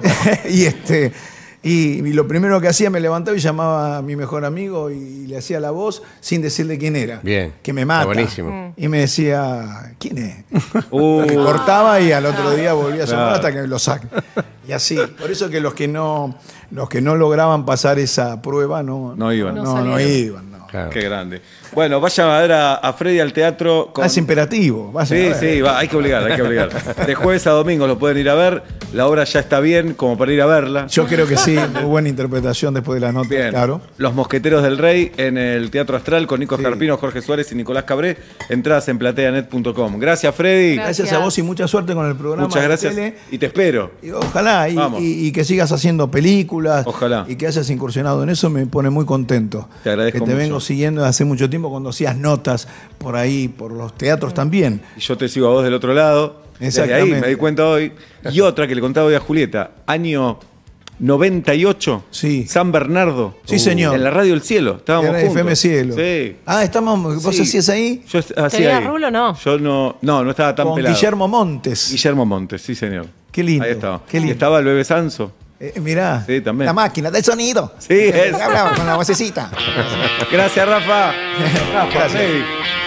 y lo primero que hacía, me levantaba y llamaba a mi mejor amigo y le hacía la voz sin decirle quién era. Bien. Que me mata. Está buenísimo. Y me decía, ¿quién es? Uh, Que cortaba y al otro día volvía a llamar Claro. hasta que lo saque. Y así, por eso que los que no lograban pasar esa prueba no iban. No iban. No. Claro. Qué grande. Bueno, vayan a ver a Freddy al teatro. Es imperativo. Sí, hay que obligar. De jueves a domingo lo pueden ir a ver. La obra ya está bien como para ir a verla. Yo creo que sí, muy buena interpretación después de la nota, Bien. claro. Los Mosqueteros del Rey en el Teatro Astral con Nico Escarpino, Jorge Suárez y Nicolás Cabré. Entradas en plateanet.com. Gracias, Freddy. Gracias a vos y mucha suerte con el programa. Muchas de gracias. tele. Y te espero. Y ojalá, Vamos. y que sigas haciendo películas. Ojalá. Y que hayas incursionado en eso, me pone muy contento. Te agradezco que te mucho. vengo siguiendo desde hace mucho tiempo cuando hacías notas por ahí, por los teatros también. Y yo te sigo a vos del otro lado. Desde ahí Exactamente. me di cuenta hoy. Y otra que le contaba hoy a Julieta. Año 98. Sí. San Bernardo. Sí, señor. En la radio El Cielo. Estábamos Era juntos. FM Cielo. Sí. ¿Vos Sí. hacías ahí? Yo hacía ¿Tenías ahí. rulo o no? Yo no estaba tan Con pelado. Guillermo Montes. Guillermo Montes, sí, señor. Qué lindo. Ahí estaba. Qué lindo. Y estaba el Bebé Sanso. Mirá. Sí, también. La máquina del sonido. Sí, es. Hablaba con la vocecita. Gracias, Rafa. Gracias. Sí.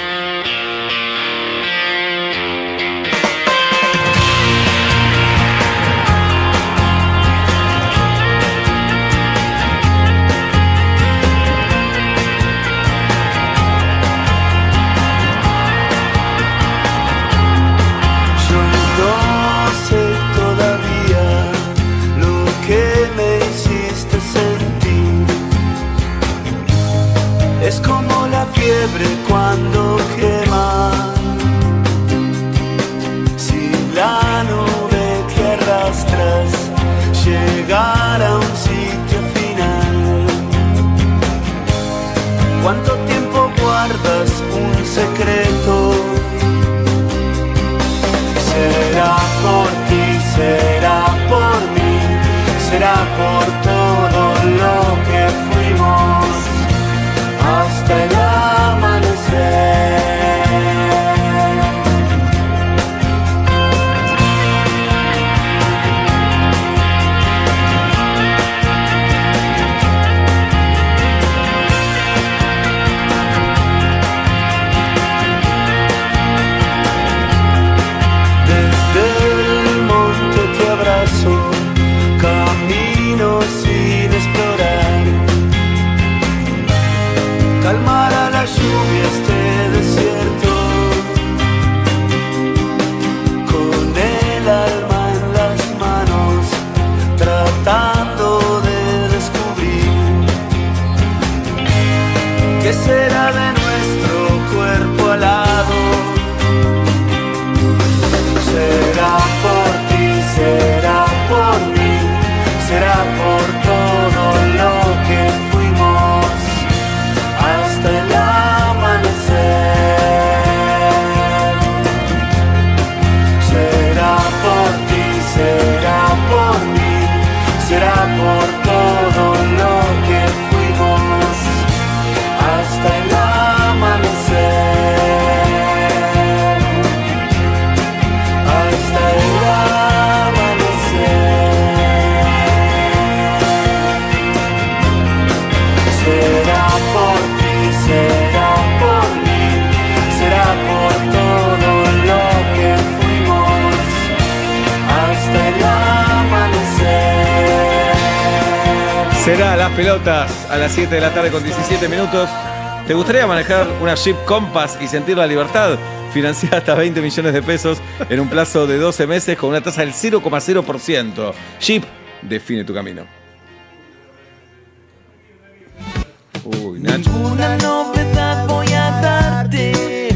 Yo no sé todavía lo que me hiciste sentir. Es como la fiebre cuando quema. Si la nube que arrastras llegara a un sitio final, ¿cuánto tiempo guardas un secreto? Será por ti, será por mí, será por todo lo que fuimos hasta el amanecer. Desde el monte te abrazo, camino sin explorar. Calmará la lluvia este desierto, con el alma en las manos, tratando de descubrir qué será de nuestro cuerpo alado. Será por ti, será por mí, será por todo lo que fuimos hasta el amanecer. Será por ti, será por mí, será por todo lo que fuimos hasta el amanecer. Hasta el amanecer. Será por ti, será por mí, será por todo lo que fuimos hasta el amanecer. Será Las Pelotas a las 7 de la tarde con 17 minutos. ¿Te gustaría manejar una Jeep Compass y sentir la libertad? Financiada hasta 20 millones de pesos en un plazo de 12 meses con una tasa del 0,0%. Jeep define tu camino. Uy, Nacho. Una novedad voy a darte.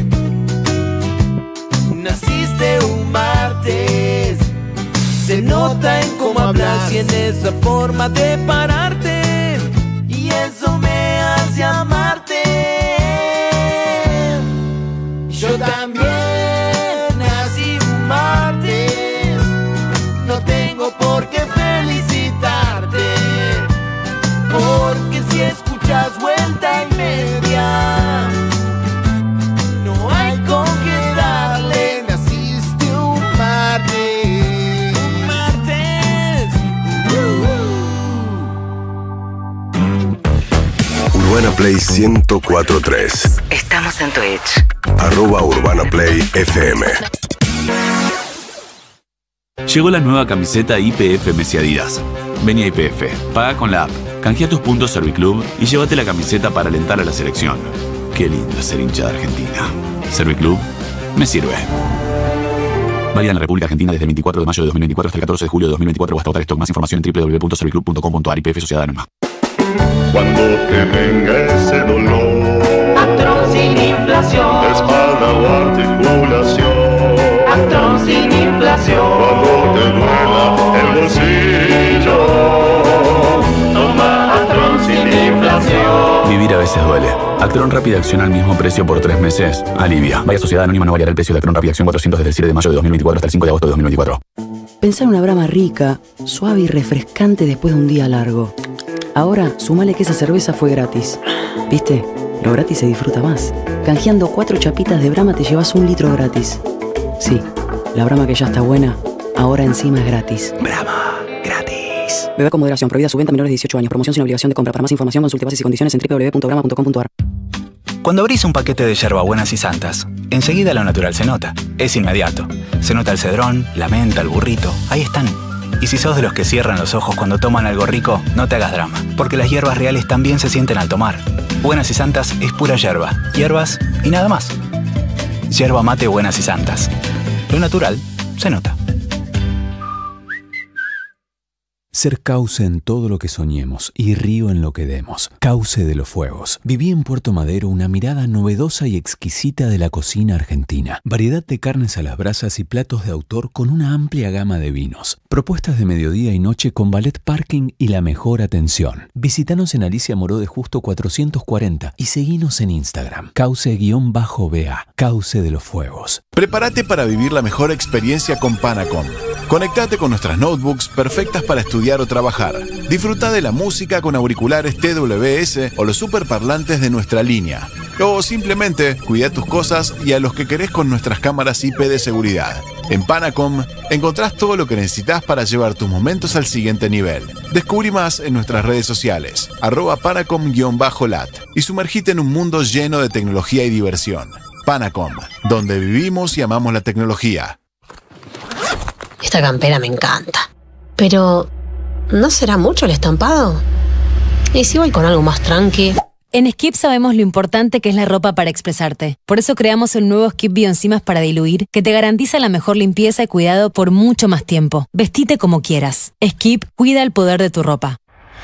Naciste un martes. Se nota en cómo hablas y en esa forma de pararte. Y eso me hace amarte. Yo también nací un martes. No tengo por qué felicitarte. Porque si escuchas vuelta y media, no hay con qué darle. Naciste un martes. Un martes. Urbana Play 104.3. Estamos en Twitch. @Urbana Play FM. Llegó la nueva camiseta IPF Messi Adidas. Vení a IPF, paga con la app, canjea tus puntos Serviclub y llévate la camiseta para alentar a la selección. Qué lindo es ser hincha de Argentina. Serviclub me sirve. Válida en la República Argentina desde el 24 de mayo de 2024 hasta el 14 de julio de 2024 o hasta agotar stock. Más información en www.serviclub.com.ar. IPF Sociedad Anónima. Cuando te venga ese dolor, Actron sin inflación, de espalda o articulación, Actron sin inflación. cuando te duela el bolsillo, Toma Actron sin inflación. Vivir a veces duele. Actron Rápida Acción al mismo precio por 3 meses. Alivia. Vaya Sociedad Anónima, no variará el precio de Actron Rápida Acción 400 desde el 7 de mayo de 2024 hasta el 5 de agosto de 2024. Pensar una brama rica, suave y refrescante después de un día largo. Ahora, sumale que esa cerveza fue gratis. ¿Viste? Lo gratis se disfruta más. Canjeando 4 chapitas de Brahma te llevas 1 litro gratis. Sí, la Brahma que ya está buena, ahora encima es gratis. Brahma, gratis. Bebe con moderación, prohibida su venta a menores de 18 años. Promoción sin obligación de compra. Para más información consulte bases y condiciones en www.brahma.com.ar. Cuando abrís un paquete de yerbabuenas y santas, enseguida lo natural se nota. Es inmediato. Se nota el cedrón, la menta, el burrito. Ahí están. Y si sos de los que cierran los ojos cuando toman algo rico, no te hagas drama, porque las hierbas reales también se sienten al tomar. Buenas y Santas es pura hierba, hierbas y nada más. Yerba mate Buenas y Santas. Lo natural se nota. Ser cauce en todo lo que soñemos y río en lo que demos. Cauce de los Fuegos. Viví en Puerto Madero una mirada novedosa y exquisita de la cocina argentina. Variedad de carnes a las brasas y platos de autor con una amplia gama de vinos. Propuestas de mediodía y noche con ballet parking y la mejor atención. Visítanos en Alicia Moró de Justo 440 y seguinos en Instagram. Cauce_BA. Cauce de los Fuegos. Prepárate para vivir la mejor experiencia con Panacom. Conectate con nuestras notebooks perfectas para estudiar o trabajar. Disfruta de la música con auriculares TWS o los superparlantes de nuestra línea. O simplemente cuida tus cosas y a los que querés con nuestras cámaras IP de seguridad. En Panacom encontrás todo lo que necesitas para llevar tus momentos al siguiente nivel. Descubrí más en nuestras redes sociales, @Panacom_lat, y sumergite en un mundo lleno de tecnología y diversión. Panacom, donde vivimos y amamos la tecnología. Esta campera me encanta. Pero, ¿no será mucho el estampado? ¿Y si voy con algo más tranqui? En Skip sabemos lo importante que es la ropa para expresarte. Por eso creamos el nuevo Skip Bioenzimas para diluir, que te garantiza la mejor limpieza y cuidado por mucho más tiempo. Vestite como quieras. Skip cuida el poder de tu ropa.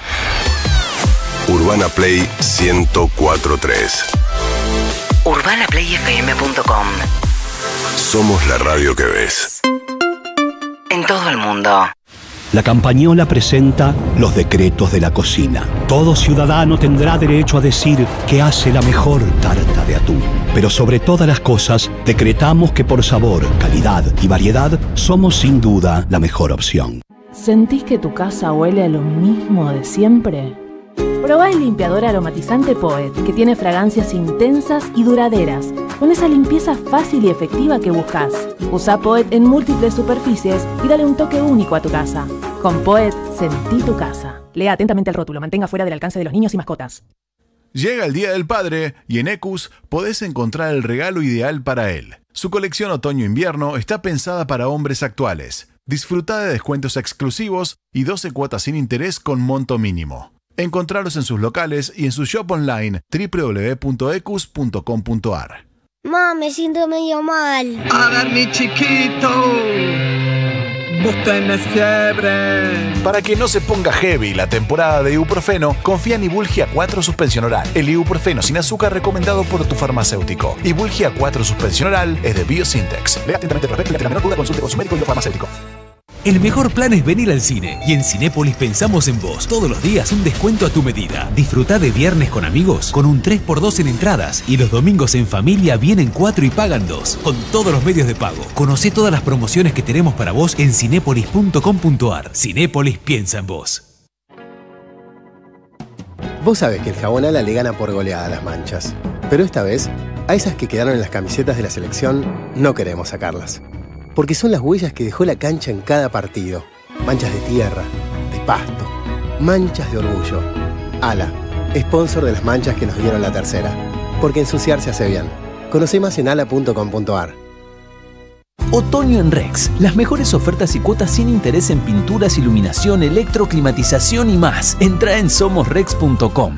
Urbana Play 104.3. UrbanaPlayFM.com. Somos la radio que ves. En todo el mundo. La Campañola presenta los decretos de la cocina. Todo ciudadano tendrá derecho a decir que hace la mejor tarta de atún. Pero sobre todas las cosas, decretamos que por sabor, calidad y variedad, somos sin duda la mejor opción. ¿Sentís que tu casa huele a lo mismo de siempre? Probá el limpiador aromatizante Poet, que tiene fragancias intensas y duraderas, con esa limpieza fácil y efectiva que buscas. Usa Poet en múltiples superficies y dale un toque único a tu casa. Con Poet, sentí tu casa. Lea atentamente el rótulo, mantenga fuera del alcance de los niños y mascotas. Llega el Día del Padre y en Ecus podés encontrar el regalo ideal para él. Su colección otoño-invierno está pensada para hombres actuales. Disfruta de descuentos exclusivos y 12 cuotas sin interés con monto mínimo. Encontraros en sus locales y en su shop online www.ecus.com.ar. Mamá, me siento medio mal. A ver, mi chiquito, vos tenés fiebre. Para que no se ponga heavy la temporada de ibuprofeno, confía en Ibulgia 4 Suspensión Oral, el ibuprofeno sin azúcar recomendado por tu farmacéutico. Ibulgia 4 Suspensión Oral es de Biosintex. Lea atentamente el prospecto y ante la menor duda consulte con su médico y o farmacéutico. El mejor plan es venir al cine, y en Cinépolis pensamos en vos. Todos los días un descuento a tu medida. Disfrutá de viernes con amigos con un 3x2 en entradas, y los domingos en familia vienen 4 y pagan 2, con todos los medios de pago. Conocé todas las promociones que tenemos para vos en cinépolis.com.ar. Cinépolis piensa en vos. Vos sabés que el jabón Ala le gana por goleada a las manchas, pero esta vez, a esas que quedaron en las camisetas de la selección, no queremos sacarlas. Porque son las huellas que dejó la cancha en cada partido. Manchas de tierra, de pasto, manchas de orgullo. Ala, sponsor de las manchas que nos dieron la tercera. Porque ensuciarse hace bien. Conoce más en ala.com.ar. Otoño en Rex. Las mejores ofertas y cuotas sin interés en pinturas, iluminación, electroclimatización y más. Entra en somosrex.com.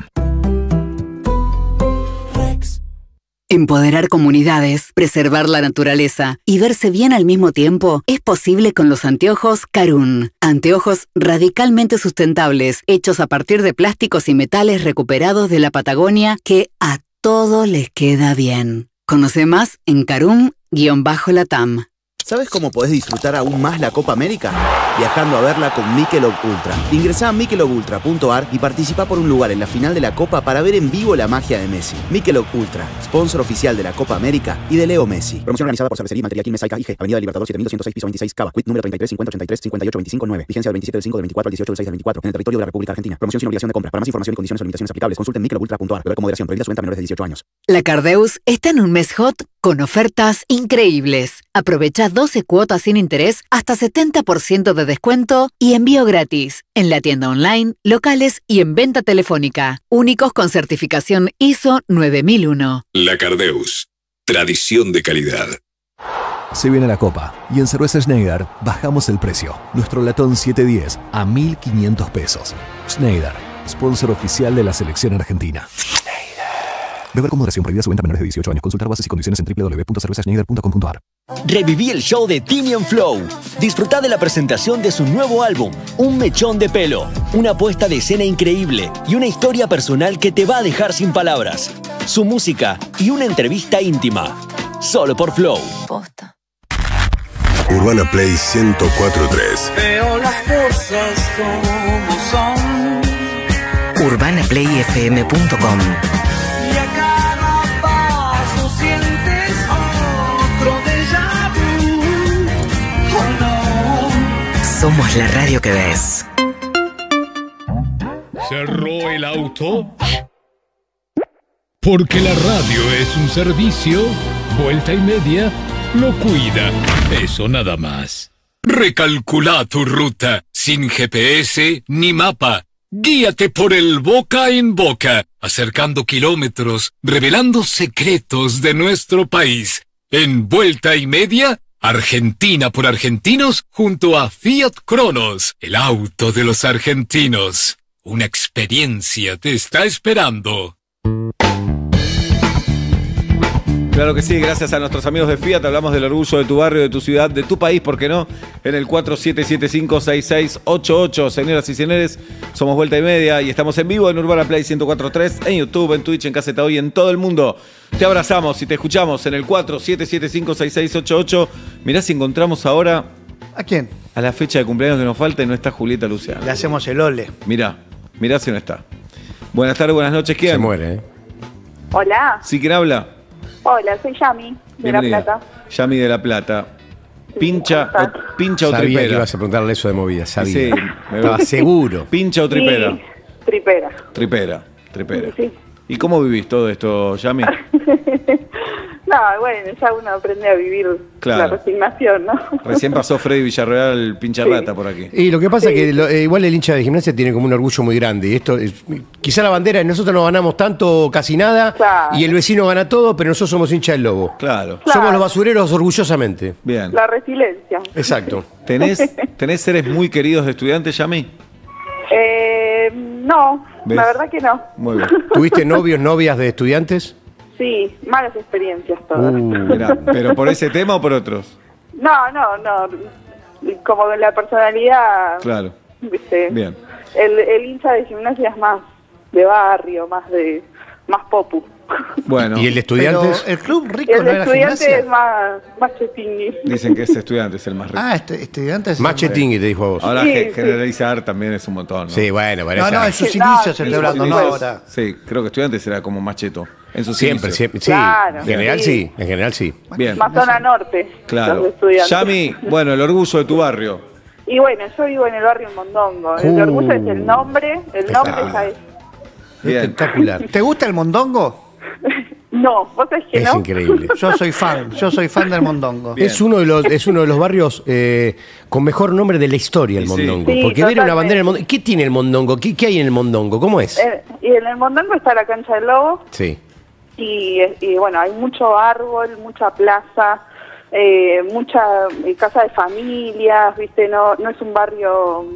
Empoderar comunidades, preservar la naturaleza y verse bien al mismo tiempo es posible con los anteojos Karun. Anteojos radicalmente sustentables, hechos a partir de plásticos y metales recuperados de la Patagonia que a todo les queda bien. Conoce más en Karun-Latam. ¿Sabes cómo podés disfrutar aún más la Copa América? Viajando a verla con Michelob Ultra. Ingresá a michelobultra.ar y participa por un lugar en la final de la Copa para ver en vivo la magia de Messi. Michelob Ultra, sponsor oficial de la Copa América y de Leo Messi. Promoción organizada por Cervecería Material Quilmes Saica IG, Avenida del Libertador 7206, piso 26, Cava, Quit número 33 50 83 58 25 9. Vigencia del 27 del 5 del 24 al 18 del 6 del 24. En el territorio de la República Argentina. Promoción sin obligación de compra. Para más información y condiciones o limitaciones aplicables, consulten michelobultra.ar. Beber con moderación. Prohibida su venta a menores de 18 años. La Cardeus está en un mes hot con ofertas increíbles. Aprovecha 12 cuotas sin interés, hasta 70% de descuento y envío gratis. En la tienda online, locales y en venta telefónica. Únicos con certificación ISO 9001. La Cardeus. Tradición de calidad. Se viene la Copa y en Cerveza Schneider bajamos el precio. Nuestro latón 710 a 1.500 pesos. Schneider, sponsor oficial de la selección argentina. Beber con moderación. Prohibida su venta a menores de 18 años. Consultar bases y condiciones en www.cervezaschneider.com.ar. Reviví el show de Timian Flow. Disfrutá de la presentación de su nuevo álbum, Un Mechón de Pelo. Una puesta de escena increíble y una historia personal que te va a dejar sin palabras. Su música y una entrevista íntima. Solo por Flow. Urbana Play 104.3. Veo las cosas como son. UrbanaPlayFM.com. Y a cada paso sientes otro déjà vu. Oh no. Somos la radio que ves. ¿Cerró el auto? Porque la radio es un servicio, Vuelta y Media lo cuida. Eso nada más. Recalcula tu ruta, sin GPS ni mapa. Guíate por el boca en boca, acercando kilómetros, revelando secretos de nuestro país. En Vuelta y Media, Argentina por argentinos, junto a Fiat Cronos, el auto de los argentinos. Una experiencia te está esperando. Claro que sí, gracias a nuestros amigos de Fiat hablamos del orgullo de tu barrio, de tu ciudad, de tu país, ¿por qué no? En el 47756688. Señoras y señores, somos Vuelta y Media y estamos en vivo en Urbana Play 104.3, en YouTube, en Twitch, en Caseta Hoy, en todo el mundo. Te abrazamos y te escuchamos en el 47756688. Mirá si encontramos ahora... ¿A quién? A la fecha de cumpleaños que nos falta y no está Julieta Luciano. Le hacemos el ole. Mirá si no está. Buenas tardes, buenas noches, ¿quién? Se muere, ¿eh? Hola. ¿Sí, quién habla? Hola, soy Yami, de La Plata. Yami de La Plata. ¿Pincha o Sabía tripera? que ibas a preguntarle eso de movida, sabía. Sí, estaba seguro. ¿Pincha o tripera? Sí, tripera. Tripera. Sí. ¿Y cómo vivís todo esto, Yami? No, bueno, ya uno aprende a vivir la resignación, ¿no? Recién pasó Freddy Villarreal pincharrata por aquí. Y lo que pasa es que igual el hincha de Gimnasia tiene como un orgullo muy grande. Y esto quizá la bandera, nosotros no ganamos tanto, casi nada, y el vecino gana todo, pero nosotros somos hincha del Lobo. Claro. Somos los basureros orgullosamente. Bien. La resiliencia. Exacto. ¿Tenés seres muy queridos de estudiantes, Yami? No, ¿Ves? la verdad que no. Muy bien. ¿Tuviste novios, novias de estudiantes? Sí, malas experiencias todas. Mirá, ¿pero por ese tema o por otros? No. Como de la personalidad, Claro. ¿viste? Bien. El hincha de Gimnasia es más de barrio, más popu. Bueno. ¿Y el de estudiantes? Pero el club rico El no de era estudiante Gimnasia. es más chetingui. Dicen que ese estudiante es el más rico. Estudiante es Más chetingui, te dijo a vos. Ahora Sí, generalizar también es un montón, ¿no? Sí, bueno, No, en sus inicios se está hablando, no ahora. Sí, creo que estudiantes era como más cheto. En sus Siempre, inicios. sí. Claro, En general sí. sí. Bien. Más zona norte. Claro. Los estudiantes. Yami, bueno, el orgullo de tu barrio. Y bueno, yo vivo en el barrio Mondongo. El orgullo es el nombre. El nombre ya es. Bien. Espectacular. ¿Te gusta el mondongo? No, vos sabés que Es no. increíble. Yo soy fan del mondongo. Es uno de los barrios con mejor nombre de la historia, el Sí. Mondongo. Sí, Porque ver una totalmente. bandera en el Mondongo. ¿Qué tiene el Mondongo? ¿Qué hay en el Mondongo? ¿Cómo es? Y en el Mondongo está la cancha del Lobo. Sí. Y bueno, hay mucho árbol, mucha plaza. mucha casa de familias, ¿viste? No es un barrio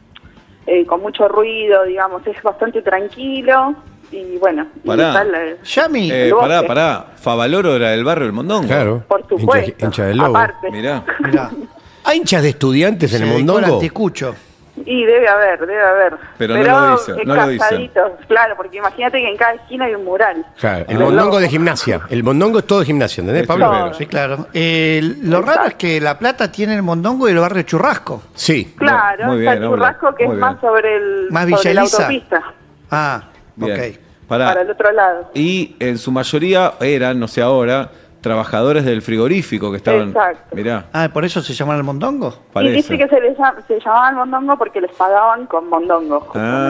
con mucho ruido, digamos, es bastante tranquilo. Y bueno, Pará. Yami, Pará. Favaloro era del barrio del Mondongo. Claro. Por supuesto. Hincha del Lobo. Aparte. Mirá. ¿Hay hinchas de estudiantes en el dedicó al Mondongo? anticucho. Y debe haber. Pero no lo dicen, no lo dicen. Encastaditos, claro, porque imagínate que en cada esquina hay un mural. Claro, el Mondongo de gimnasia. El Mondongo es todo de gimnasia, ¿entendés, Pablo? Todo. Sí, claro. Lo raro es que La Plata tiene el Mondongo y el barrio Churrasco. Sí. Claro, Muy está bien, el Churrasco que es muy más bien. sobre el Más sobre Villa la Elisa. autopista, Ah, Bien. ok. para el otro lado. Y en su mayoría eran, no sé ahora, trabajadores del frigorífico que estaban. Exacto. Mirá, Ah, ¿por eso se llaman el Mondongo? Y dice parece. que se llamaban mondongo porque les pagaban con mondongo.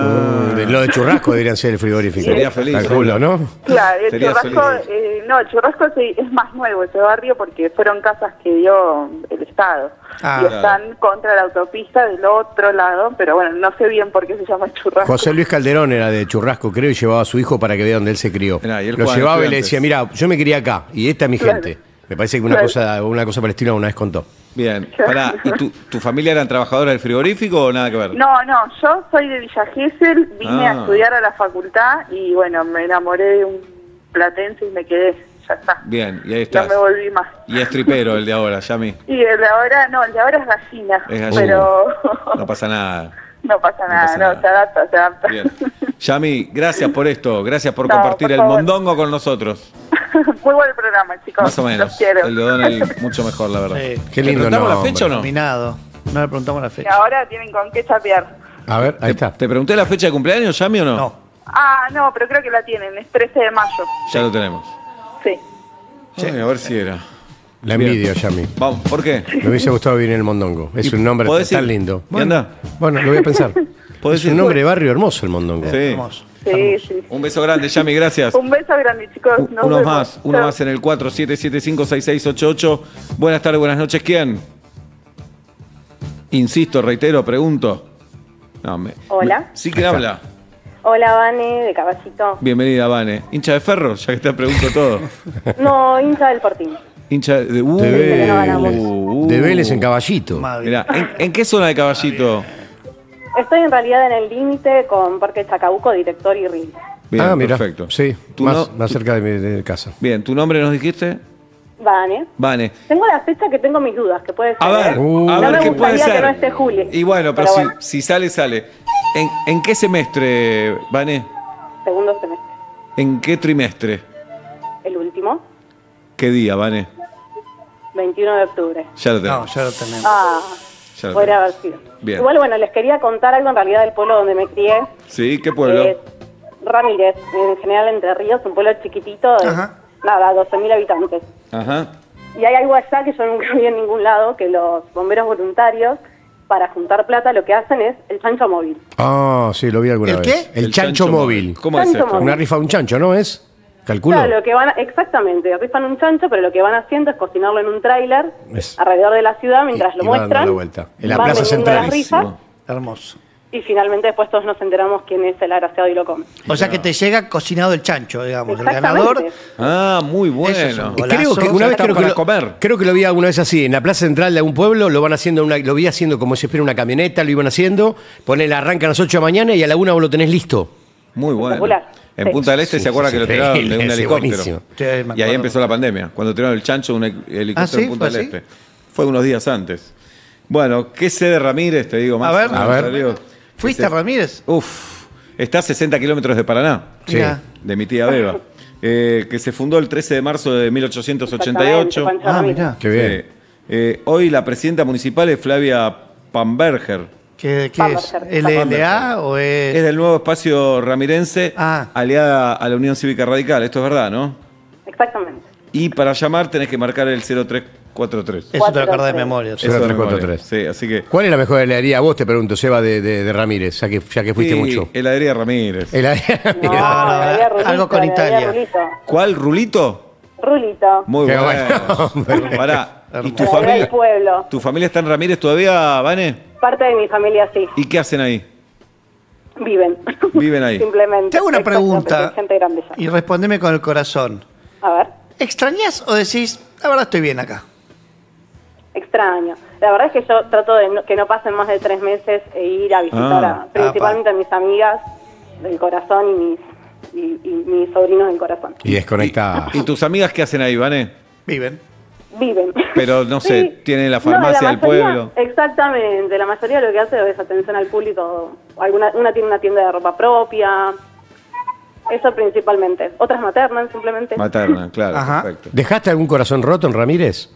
Lo de churrasco deberían ser el frigorífico. Sería feliz. Calculo, ¿no? Claro, el Sería Churrasco, feliz. no, el Churrasco es más nuevo ese barrio porque fueron casas que dio el Estado. Ah, y están contra la autopista del otro lado, pero bueno, no sé bien por qué se llama el Churrasco. José Luis Calderón era de Churrasco, creo, y llevaba a su hijo para que vea donde él se crió. Mirá, y él Lo jugaba en llevaba y le Estudiantes. decía, mira, yo me crié acá, y esta es mi Claro. gente. Me parece que una cosa para el estilo una vez contó. Bien, pará. ¿Y tu familia eran trabajadoras del frigorífico o nada que ver? No, yo soy de Villa Gesell, vine Ah. a estudiar a la facultad y bueno, me enamoré de un platense y me quedé, ya está. Bien, y ahí No estás. me volví más. Y es tripero el de ahora, Yami. Y el de ahora, no, el de ahora es gallina, Es gallina. pero No pasa nada. no pasa nada, pasa nada. se adapta. Bien. Yami, gracias por esto. Gracias por No, compartir por el favor. mondongo con nosotros. Muy buen programa, chicos. Más o menos. Los quiero. El de O'Donnell mucho mejor, la verdad. Sí. Qué ¿Le lindo preguntamos la nombre. fecha o no? Nominado. No le preguntamos la Y fecha. ahora tienen con qué chapear. A ver, ahí está. ¿Te pregunté la fecha de cumpleaños, Yami, o no? No. Ah, no, pero creo que la tienen, es 13 de mayo. Ya lo tenemos. Sí. Ay, a ver si era. La Bien. envidio, Yami. Vamos, ¿por qué? Me hubiese gustado vivir en el Mondongo. Es un nombre ¿podés tan ir? lindo. ¿Y anda? Bueno, lo voy a pensar. ¿Podés Es un ir? nombre de barrio hermoso el Mondongo. Sí. Hermoso. Sí. Un beso grande, Yami, gracias. Un beso grande, chicos. Nos Uno vemos. más, uno Chao. más en el 47756688. Buenas tardes, buenas noches. ¿Quién? Insisto, reitero, pregunto. No, Hola. ¿Sí quién Ahí está. habla? Hola, Vane, de Caballito. Bienvenida, Vane. ¿Hincha de Ferro? Ya que te pregunto todo. No, hincha del Fortín. Hincha de... De que no ganamos. De Vélez en Caballito. Mirá, ¿en qué zona de Caballito? Estoy en realidad en el límite con Parque Chacabuco, Director y Río. Bien, mira. perfecto. Sí, ¿Tu más no- cerca de mi casa. Bien, ¿tu nombre nos dijiste? Vane. Vane. Tengo la fecha que tengo mis dudas, que puede ser. A ver, no a ver me qué puede gustaría ser. que no esté Juli. Y bueno, pero bueno, si sale, sale. ¿En qué semestre, Vane? segundo semestre. ¿En qué trimestre? El último, ¿Qué día, Vane? 21 de octubre. Ya lo tenemos. No, ya lo tenemos. Ah, Ya lo podría tenemos. haber sido. Bien. Igual, bueno, les quería contar algo en realidad del pueblo donde me crié. ¿Sí? ¿Qué pueblo? Es Ramírez, en general Entre Ríos, un pueblo chiquitito de, Ajá. nada, 12.000 habitantes. Ajá. Y hay algo allá que yo nunca vi en ningún lado, que los bomberos voluntarios, para juntar plata, lo que hacen es el chancho móvil. Ah, sí, lo vi alguna ¿El vez. qué? El chancho móvil. ¿Cómo es Chancho esto? móvil. Una rifa de un chancho, ¿no es? ¿Calculo? Claro, lo que van exactamente, rifan un chancho, pero lo que van haciendo es cocinarlo en un tráiler Es- alrededor de la ciudad mientras lo y van muestran. dando vuelta. En la van Plaza vendiendo Central. las rifas, Hermoso. y finalmente después todos nos enteramos quién es el agraciado y lo come. O sea que te llega cocinado el chancho, digamos. El Exactamente. ganador. Ah, muy Eso es bueno. un Creo golazo. que una vez Está creo que, para lo, comer. creo que lo vi alguna vez así, en la plaza central de algún pueblo, lo van haciendo lo vi haciendo como si fuera una camioneta, lo iban haciendo, arrancan a las 8 de la mañana y a la 1 vos lo tenés listo. Muy bueno. Espectacular. En Sí. Punta del Este Sí, se acuerda sí, que lo sí, tiraron de un sí, helicóptero. buenísimo. Sí, me Y ahí acuerdo. empezó la pandemia, cuando tiraron el chancho un helicóptero Ah, ¿sí? en Punta ¿Fue del así? Este. Fue unos días antes. Bueno, ¿qué sé de Ramírez? Te digo más. A ver. o menos, A ver. Darío. ¿Fuiste Ese- a Ramírez? Uf, está a 60 kilómetros de Paraná. Sí. Mirá. De mi tía Beba. Que se fundó el 13 de marzo de 1888. Exactamente, Pancho Ah, Ramírez. mirá. Qué bien. Sí. Hoy la presidenta municipal es Flavia Pamberger. ¿Qué es? Pamberger. ¿LLA o Es es...? del nuevo espacio ramirense, Ah. aliada a la Unión Cívica Radical. Esto es verdad, ¿no? Exactamente. Y para llamar tenés que marcar el 0343. Eso te lo acordás de memoria. Eso de 0343. memoria. Sí, así que. ¿Cuál es la mejor heladería? Vos te pregunto, Seba, de Ramírez, ya que fuiste Sí, mucho. Heladería Ramírez. Heladería No, Ramírez. heladería Rulito, algo con heladería Italia. Rulito. ¿Cuál? ¿Rulito? Rulito. Muy Qué bueno. bueno. Pará. ¿Y tu Heladería del familia? pueblo. ¿Tu familia está en Ramírez todavía, Vane? Parte de mi familia sí. ¿Y qué hacen ahí? Viven. Viven ahí. Simplemente. Te hago una Exactamente, pregunta. Gente grande ya. Y respondeme con el corazón. A ver. ¿Extrañás o decís, la verdad estoy bien acá? extraño. La verdad es que yo trato de que no pasen más de 3 meses e ir a visitar principalmente a mis amigas del corazón y mis sobrinos del corazón. Y desconectada. ¿Y tus amigas qué hacen ahí, Vane? Viven. Pero no sé, Sí. tienen la farmacia del pueblo. Exactamente, la mayoría lo que hace es atención al público. Una tiene una tienda de ropa propia, eso principalmente. Otras maternan, simplemente. Materna, claro, perfecto. ¿Dejaste algún corazón roto en Ramírez?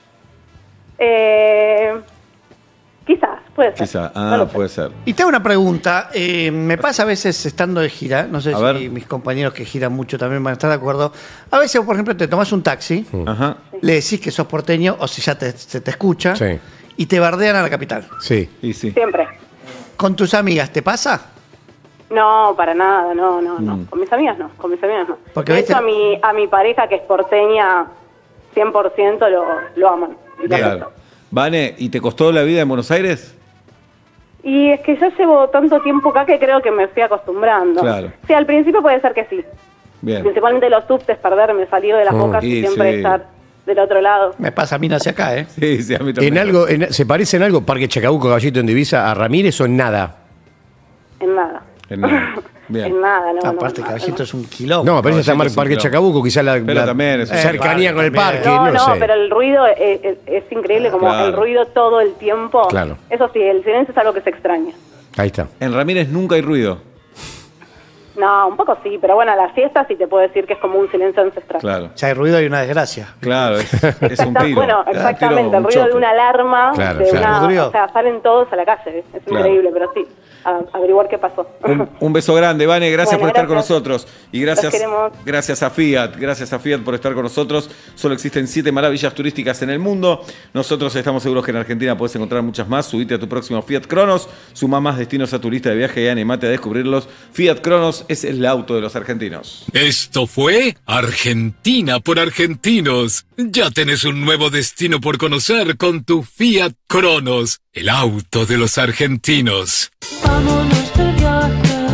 Quizás, puede ser. Quizá, puede ser. Y te hago una pregunta. Me pasa a veces estando de gira, no sé si mis compañeros que giran mucho también van a estar de acuerdo. A veces, por ejemplo, te tomás un taxi, le decís que sos porteño, o si ya se te escucha, y te bardean a la capital. Sí. Siempre. ¿Con tus amigas te pasa? No, para nada, no. Con mis amigas no, Porque de viste- hecho, a mi pareja, que es porteña, 100% lo aman. Y lo acepto. Claro. Vane, ¿y te costó la vida en Buenos Aires? Y es que yo llevo tanto tiempo acá que creo que me fui acostumbrando. Claro. Sí, al principio puede ser que sí. Bien. Principalmente los subtes, perderme, salir de las bocas y siempre estar del otro lado. Me pasa a mí hacia acá, ¿eh? Sí, a mí también. ¿Se parece en algo Parque Chacabuco, Caballito en Divisa, a Ramírez o en nada? En nada. Bien. En nada, no. Aparte, no, Caballito es un quilombo. No, me parece que está Caballito es un Parque quilombo. Chacabuco, quizás Pero también es un cercanía con el parque, No, no sé. pero el ruido es increíble, como Claro. el ruido todo el tiempo. Claro. Eso sí, el silencio es algo que se extraña. Ahí está. En Ramírez nunca hay ruido. No, un poco sí, pero bueno, a las fiestas sí te puedo decir que es como un silencio ancestral. Claro. Si hay ruido hay una desgracia. Claro, es un tiro. Bueno, exactamente, el ruido de una alarma, Claro, de claro. una, o sea, salen todos a la calle, es Claro. increíble, pero sí, a averiguar qué pasó. Un beso grande, Vane, gracias Bueno, por estar con gracias. nosotros. Y Los gracias queremos. a Fiat por estar con nosotros. Solo existen 7 maravillas turísticas en el mundo. Nosotros estamos seguros que en Argentina podés encontrar muchas más. Subite a tu próximo Fiat Cronos, suma más destinos a tu lista de viaje y animate a descubrirlos. Fiat Cronos es el auto de los argentinos. Esto fue Argentina por argentinos. Ya tenés un nuevo destino por conocer con tu Fiat Cronos, el auto de los argentinos. Vámonos de viaje,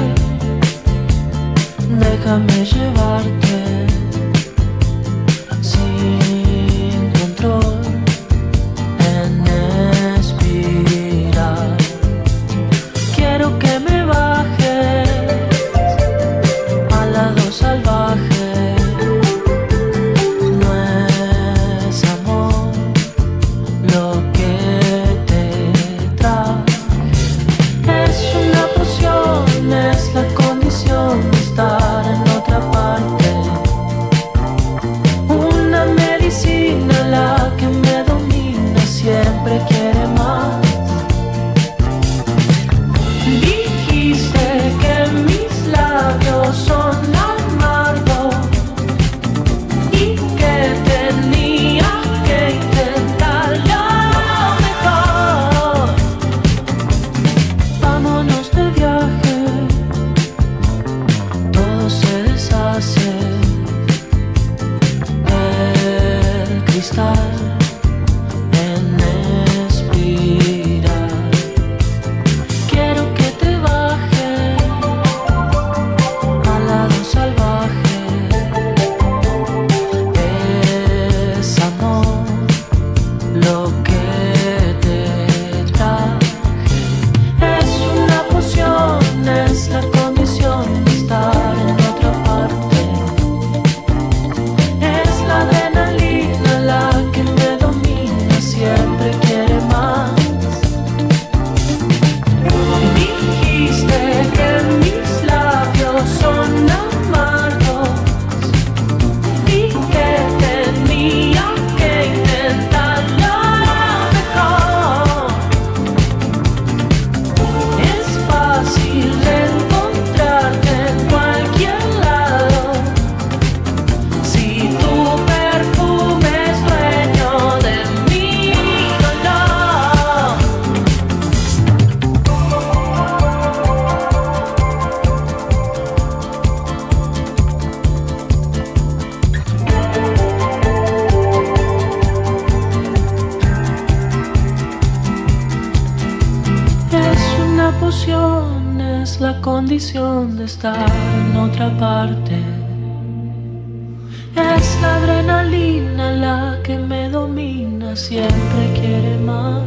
déjame llevarte sin control en espiral. Quiero que me bajes al lado salvaje. No es amor lo que te trae. Es una poción, es la condición de estar en otra parte. Una medicina la que me domina, siempre quiere más. Dijiste que mis labios son amargos y que tenía que intentar lo mejor. Vámonos de viaje, todo se deshace. El cristal en espiral. Quiero que te bajes al lado salvaje. Es amor lo que te traje. Es una poción, es la condición de estar en otra parte. Es la adrenalina la que me domina, siempre quiere más. Dijiste que mis labios son amargos y que tenía que intentar lo mejor. Es fácil encontrarte en cualquier lado si tu perfume es dueño de mi dolor. Es una poción, es la condición de estar en otra parte. Es la adrenalina la que me domina, siempre quiere más.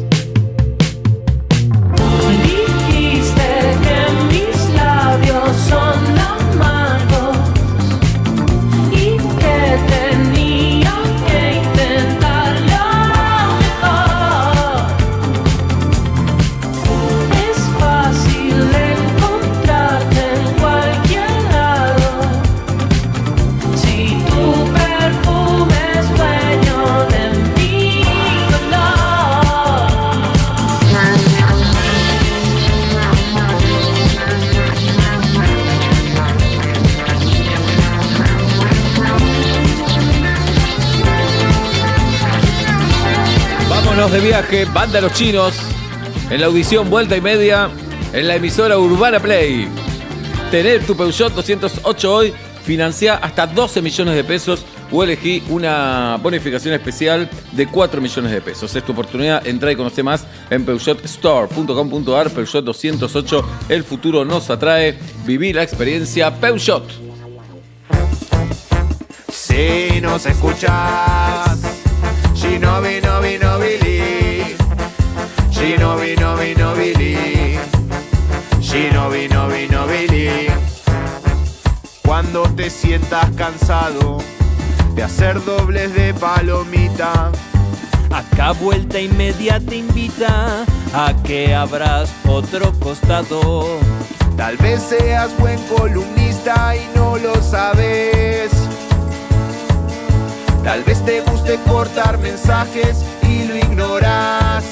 Me dijiste que mis labios son amargos y que tenía que intentarlo mejor. Es fácil encontrarte en cualquier lado si tu perfume es dueño de mi dolor. Vámonos de viaje, Banda Los Chinos, en la audición Vuelta y Media, en la emisora Urbana Play. Tener tu Peugeot 208 hoy, financia hasta 12 millones de pesos o elegí una bonificación especial de 4 millones de pesos. Es tu oportunidad, entra y conoce más en peugeotstore.com.ar. Peugeot 208, el futuro nos atrae. Viví la experiencia Peugeot. Si nos escuchas, Shinobi, Nobi, Nobili. Shinobi, Nobi, Nobili. Shinobi, Nobi, Nobili. Cuando te sientas cansado de hacer dobles de palomita, acá Vuelta y Media te invita a que abras otro costado. Tal vez seas buen columnista y no lo sabes. Tal vez te guste cortar mensajes y lo ignoras.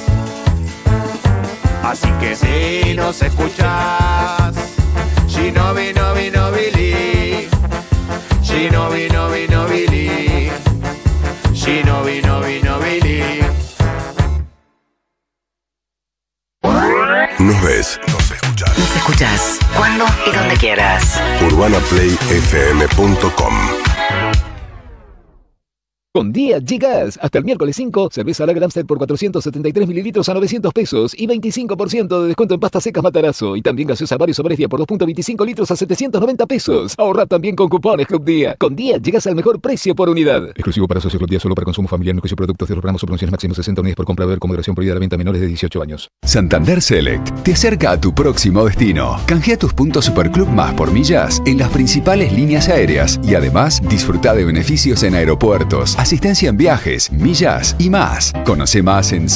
Así que si nos escuchas, Shinobi, Nobi, Nobili. Shinobi, Nobi, Nobili. Shinobi, Nobi, Nobili. Nos ves, nos escuchás. Nos escuchás cuando y donde quieras. UrbanaPlayFM.com. Con Día llegas. Hasta el miércoles 5, cerveza Lager Amstel por 473 mililitros a 900 pesos y 25% de descuento en pastas secas Matarazzo. Y también gaseosa Varios Sabores Día por 2.25 litros a 790 pesos. Ahorra también con cupones Club Día. Con Día llegas al mejor precio por unidad. Exclusivo para socios Club Día, solo para consumo familiar. No incluye productos de programos o promociones máximo 60 unidades por compra. Ver con moderación, prohibida la venta a menores de 18 años. Santander Select te acerca a tu próximo destino. Canjea tus puntos Superclub Más por millas en las principales líneas aéreas y además disfruta de beneficios en aeropuertos, asistencia en viajes, millas y más. Conoce más en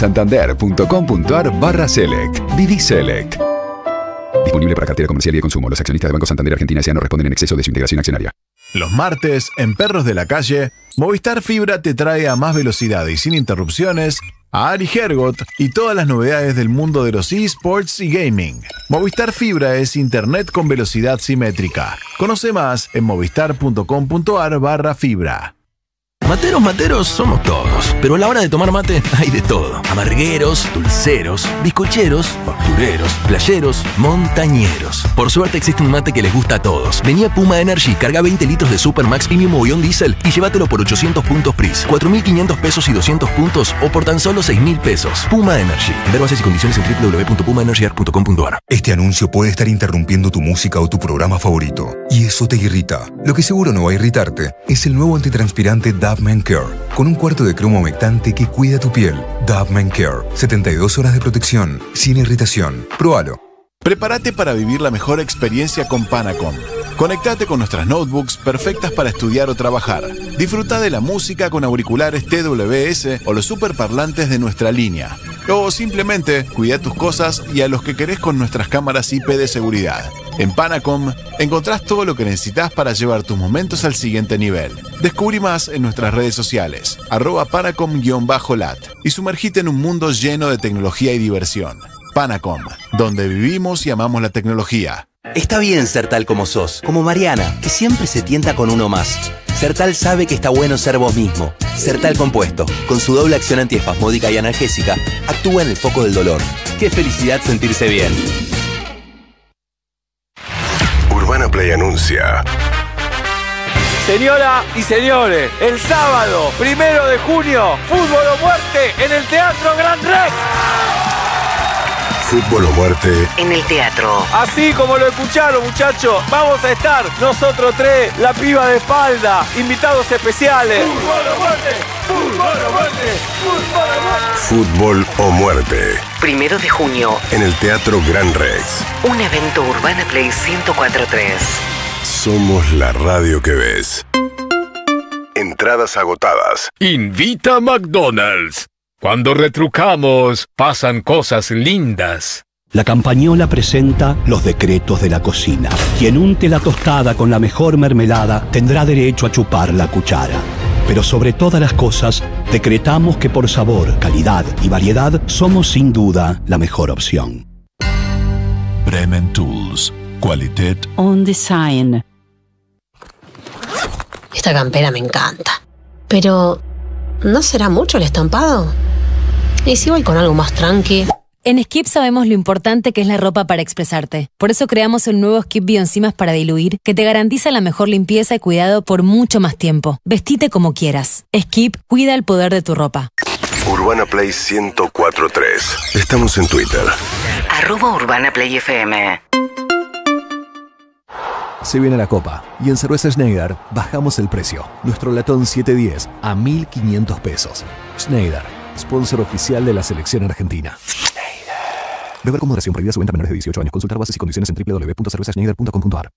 santander.com.ar/select. Viví Select. Disponible para cartera comercial y de consumo. Los accionistas de Banco Santander Argentina S.A. no responden en exceso de su integración accionaria. Los martes, en Perros de la Calle, Movistar Fibra te trae a más velocidad y sin interrupciones a Ari Hergot y todas las novedades del mundo de los eSports y gaming. Movistar Fibra es internet con velocidad simétrica. Conoce más en movistar.com.ar/fibra. Materos somos todos, pero a la hora de tomar mate hay de todo. Amargueros, dulceros, bizcocheros, factureros, playeros, montañeros. Por suerte existe un mate que les gusta a todos. Vení a Puma Energy, carga 20 litros de Super Max Premium o Ion Diesel y llévatelo por 800 puntos PRIS, 4.500 pesos y 200 puntos o por tan solo 6.000 pesos. Puma Energy. Ver bases y condiciones en www.pumaenergy.com.ar. Este anuncio puede estar interrumpiendo tu música o tu programa favorito, y eso te irrita. Lo que seguro no va a irritarte es el nuevo antitranspirante Dove Men Care, con un cuarto de cromo humectante que cuida tu piel. Dove Men Care, 72 horas de protección, sin irritación. Próbalo. Prepárate para vivir la mejor experiencia con Panacom. Conectate con nuestras notebooks perfectas para estudiar o trabajar. Disfruta de la música con auriculares TWS o los superparlantes de nuestra línea. O simplemente cuida tus cosas y a los que querés con nuestras cámaras IP de seguridad. En Panacom encontrás todo lo que necesitas para llevar tus momentos al siguiente nivel. Descubrí más en nuestras redes sociales, @Panacom_lat, y sumergite en un mundo lleno de tecnología y diversión. Panacom, donde vivimos y amamos la tecnología. Está bien ser tal como sos, como Mariana, que siempre se tienta con uno más. Sertal sabe que está bueno ser vos mismo. Sertal Compuesto, con su doble acción antiespasmódica y analgésica, actúa en el foco del dolor. ¡Qué felicidad sentirse bien! Urbana Play anuncia. Señoras y señores, el sábado 1 de junio, fútbol o muerte en el Teatro Gran Rex. Fútbol o muerte en el teatro. Así como lo escucharon, muchachos, vamos a estar nosotros tres, la piba de espalda, invitados especiales. Fútbol o muerte, fútbol o muerte, fútbol o muerte. Fútbol o muerte. 1 de junio. En el Teatro Gran Rex. Un evento Urbana Play 104.3. Somos la radio que ves. Entradas agotadas. Invita a McDonald's. Cuando retrucamos, pasan cosas lindas. La Campañola presenta los decretos de la cocina. Quien unte la tostada con la mejor mermelada tendrá derecho a chupar la cuchara. Pero sobre todas las cosas, decretamos que por sabor, calidad y variedad somos sin duda la mejor opción. Bremen Tools. Qualität on Design. Esta campera me encanta. Pero, ¿no será mucho el estampado? ¿Y si voy con algo más tranqui? En Skip sabemos lo importante que es la ropa para expresarte. Por eso creamos el nuevo Skip Bioenzimas para diluir, que te garantiza la mejor limpieza y cuidado por mucho más tiempo. Vestite como quieras. Skip cuida el poder de tu ropa. Urbana Play 104.3. Estamos en Twitter. @UrbanaPlayFM. Se viene la Copa y en Cerveza Schneider bajamos el precio. Nuestro latón 710 a 1.500 pesos. Schneider, sponsor oficial de la selección argentina. Beber con moderación, prohibida su venta a menores de 18 años. Consultar bases y condiciones en www.cervezaschneider.com.ar.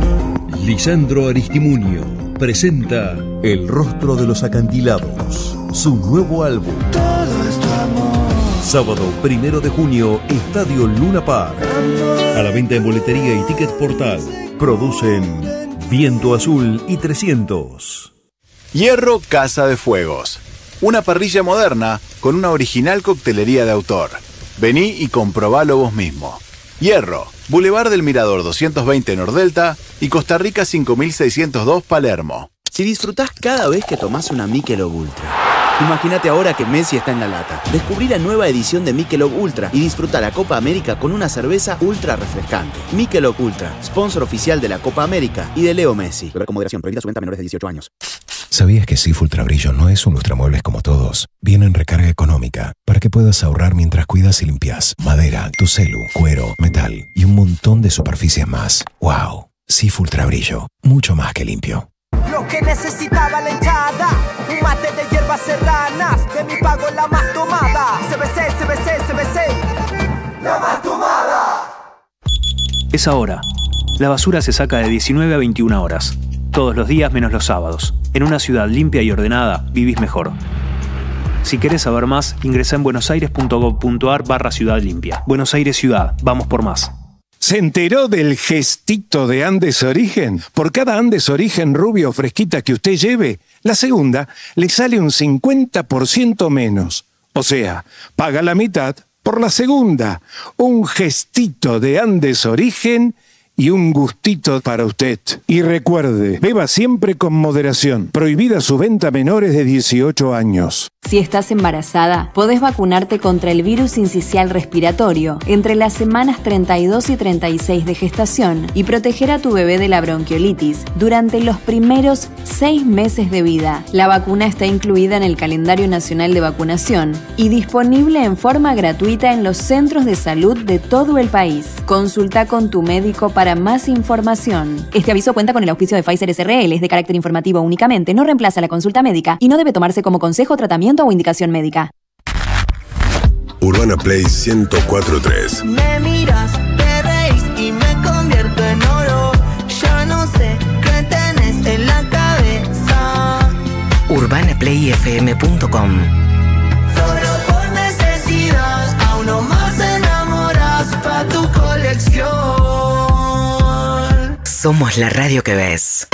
Lisandro Aristimuño presenta El rostro de los acantilados, su nuevo álbum. Todo es tu amor. Sábado 1 de junio, Estadio Luna Park. A la venta en boletería y Ticket Portal. Producen Viento Azul y 300. Hierro Casa de Fuegos. Una parrilla moderna con una original coctelería de autor. Vení y comprobalo vos mismo. Hierro, Boulevard del Mirador 220 Nordelta y Costa Rica 5602 Palermo. Si disfrutás cada vez que tomás una Michelob Ultra, imagínate ahora que Messi está en la lata. Descubrí la nueva edición de Michelob Ultra y disfruta la Copa América con una cerveza ultra refrescante. Michelob Ultra, sponsor oficial de la Copa América y de Leo Messi. Beber con moderación, prohibida su venta a menores de 18 años. ¿Sabías que Sif Ultra Brillo no es un lustramuebles como todos? Viene en recarga económica para que puedas ahorrar mientras cuidas y limpias madera, tu celu, cuero, metal y un montón de superficies más. ¡Wow! Sif Ultra Brillo, mucho más que limpio. Lo que necesitaba la hinchada, un mate de hierbas serranas, de mi pago la más tomada. CBC, CBC, CBC, la más tomada. Es ahora. La basura se saca de 19 a 21 horas. Todos los días menos los sábados. En una ciudad limpia y ordenada, vivís mejor. Si querés saber más, ingresá en buenosaires.gov.ar/Ciudad Limpia. Buenos Aires Ciudad, vamos por más. ¿Se enteró del gestito de Andes Origen? Por cada Andes Origen rubio o fresquita que usted lleve, la segunda le sale un 50% menos. O sea, paga la mitad por la segunda. Un gestito de Andes Origen y un gustito para usted. Y recuerde, beba siempre con moderación. Prohibida su venta a menores de 18 años. Si estás embarazada, podés vacunarte contra el virus sincicial respiratorio entre las semanas 32 y 36 de gestación y proteger a tu bebé de la bronquiolitis durante los primeros 6 meses de vida. La vacuna está incluida en el calendario nacional de vacunación y disponible en forma gratuita en los centros de salud de todo el país. Consulta con tu médico para más información. Este aviso cuenta con el auspicio de Pfizer SRL, es de carácter informativo únicamente, no reemplaza la consulta médica y no debe tomarse como consejo, tratamiento o indicación médica. Urbana Play 104.3. Me miras, te reís y me convierto en oro. Ya no sé qué tenés en la cabeza. UrbanaPlayFM.com. Solo por necesidad, a uno más enamoras pa' tu colección. Somos la radio que ves.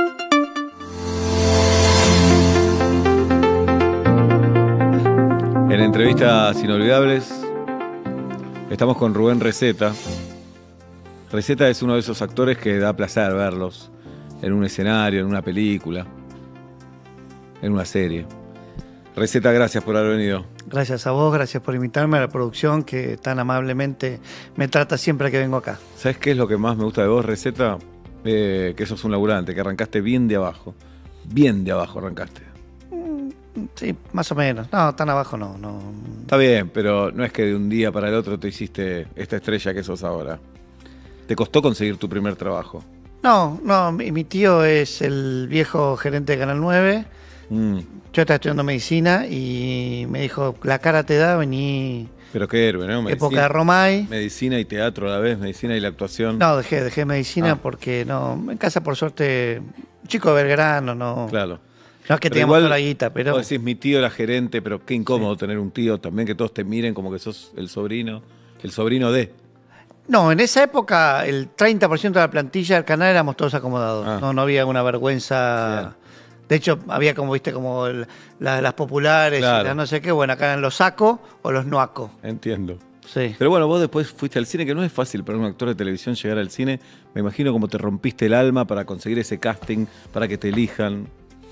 En entrevistas inolvidables estamos con Rubén Receta. Receta es uno de esos actores que da placer verlos en un escenario, en una película, en una serie. Receta, gracias por haber venido. Gracias a vos, gracias por invitarme a la producción que tan amablemente me trata siempre que vengo acá. ¿Sabes qué es lo que más me gusta de vos, Receta? Que sos un laburante, que arrancaste bien de abajo. Bien de abajo arrancaste. Sí, más o menos. No, tan abajo no. Está bien, pero no es que de un día para el otro te hiciste esta estrella que sos ahora. ¿Te costó conseguir tu primer trabajo? No, mi tío es el viejo gerente de Canal 9. Yo estaba estudiando medicina y me dijo, la cara te da, vení. Pero qué héroe, ¿no? Medicina, época de Romay. Medicina y teatro a la vez, medicina y la actuación. No, dejé medicina porque no, en casa por suerte, chico de Belgrano, no. Claro. No es que tengamos toda la guita, pero... Vos decís, mi tío era gerente, pero qué incómodo tener un tío también, que todos te miren como que sos el sobrino de... No, en esa época el 30% de la plantilla del canal éramos todos acomodados. No había una vergüenza... Sí. De hecho, había como, viste, como las populares, claro. Y las no sé qué, bueno, acá eran los saco o los noaco. Entiendo. Sí. Pero bueno, vos después fuiste al cine, que no es fácil para un actor de televisión llegar al cine. Me imagino como te rompiste el alma para conseguir ese casting, para que te elijan.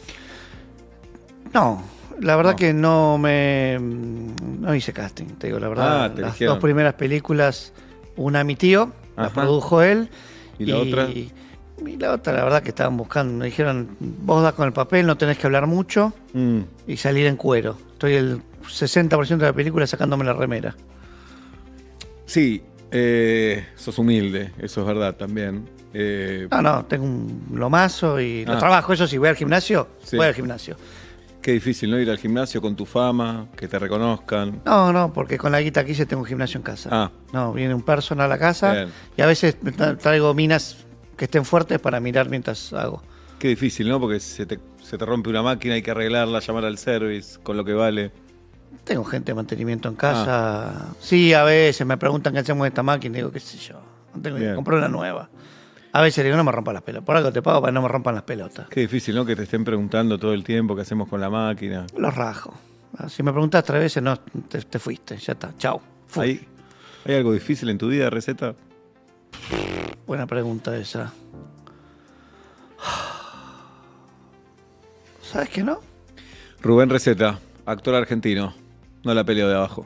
No, la verdad que no hice casting, te digo la verdad. Las dos primeras películas, una mi tío, la produjo él. ¿Y la otra? Y la otra, la verdad que estaban buscando, me dijeron, vos das con el papel, no tenés que hablar mucho y salir en cuero. Estoy el 60% de la película sacándome la remera. Sí, sos humilde, eso es verdad también. No, tengo un lomazo y lo trabajo, eso sí, voy al gimnasio, voy al gimnasio. Qué difícil, ¿no? Ir al gimnasio con tu fama, que te reconozcan. No, porque con la guita que hice tengo un gimnasio en casa. No, viene un personal a la casa y a veces traigo minas que estén fuertes para mirar mientras hago. Qué difícil, ¿no? Porque se te rompe una máquina, hay que arreglarla, llamar al service, con lo que vale. Tengo gente de mantenimiento en casa. Sí, a veces me preguntan qué hacemos de esta máquina y digo, qué sé yo, no tengo que comprar una nueva. A veces digo, no me rompan las pelotas. Por algo te pago para que no me rompan las pelotas. Qué difícil, ¿no? Que te estén preguntando todo el tiempo qué hacemos con la máquina. Los rajo. Si me preguntas 3 veces, no, te fuiste, ya está, chao. ¿Hay algo difícil en tu vida, Receta? Buena pregunta esa. ¿Sabes qué no? Rubén Receta, actor argentino. No la peleo de abajo.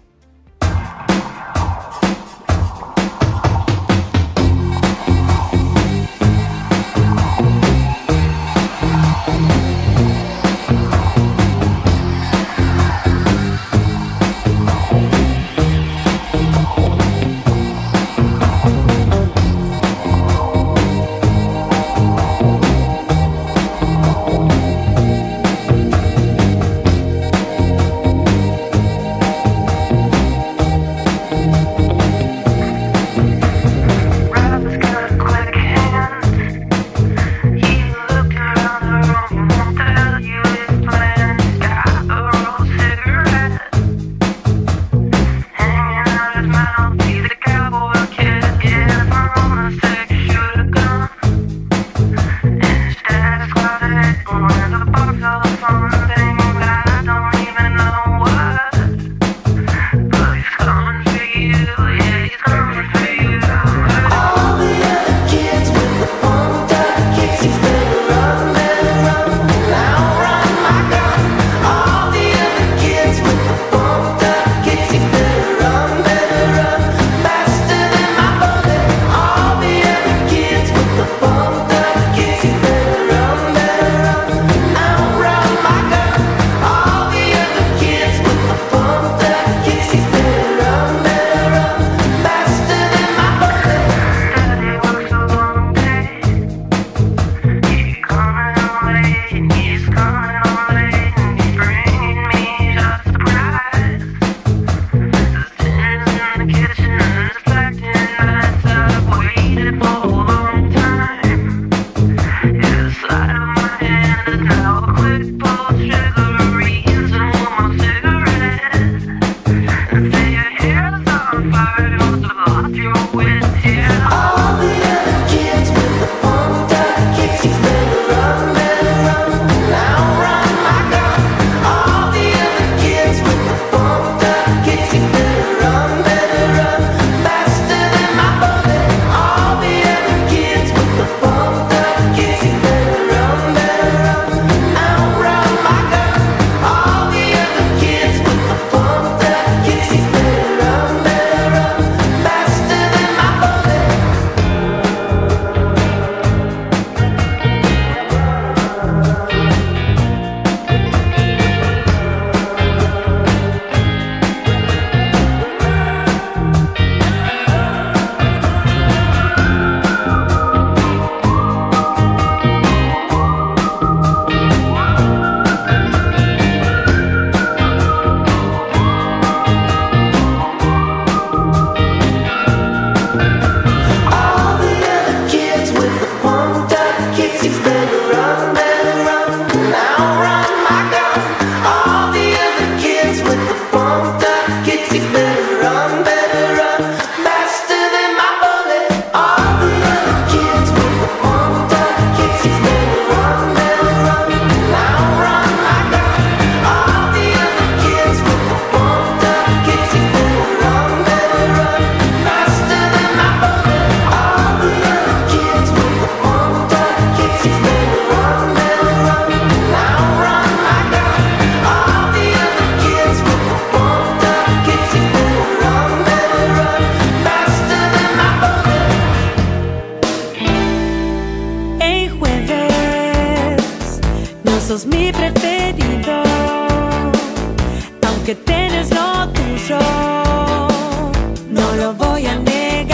sos mi preferido, aunque tienes lo tuyo, no lo voy a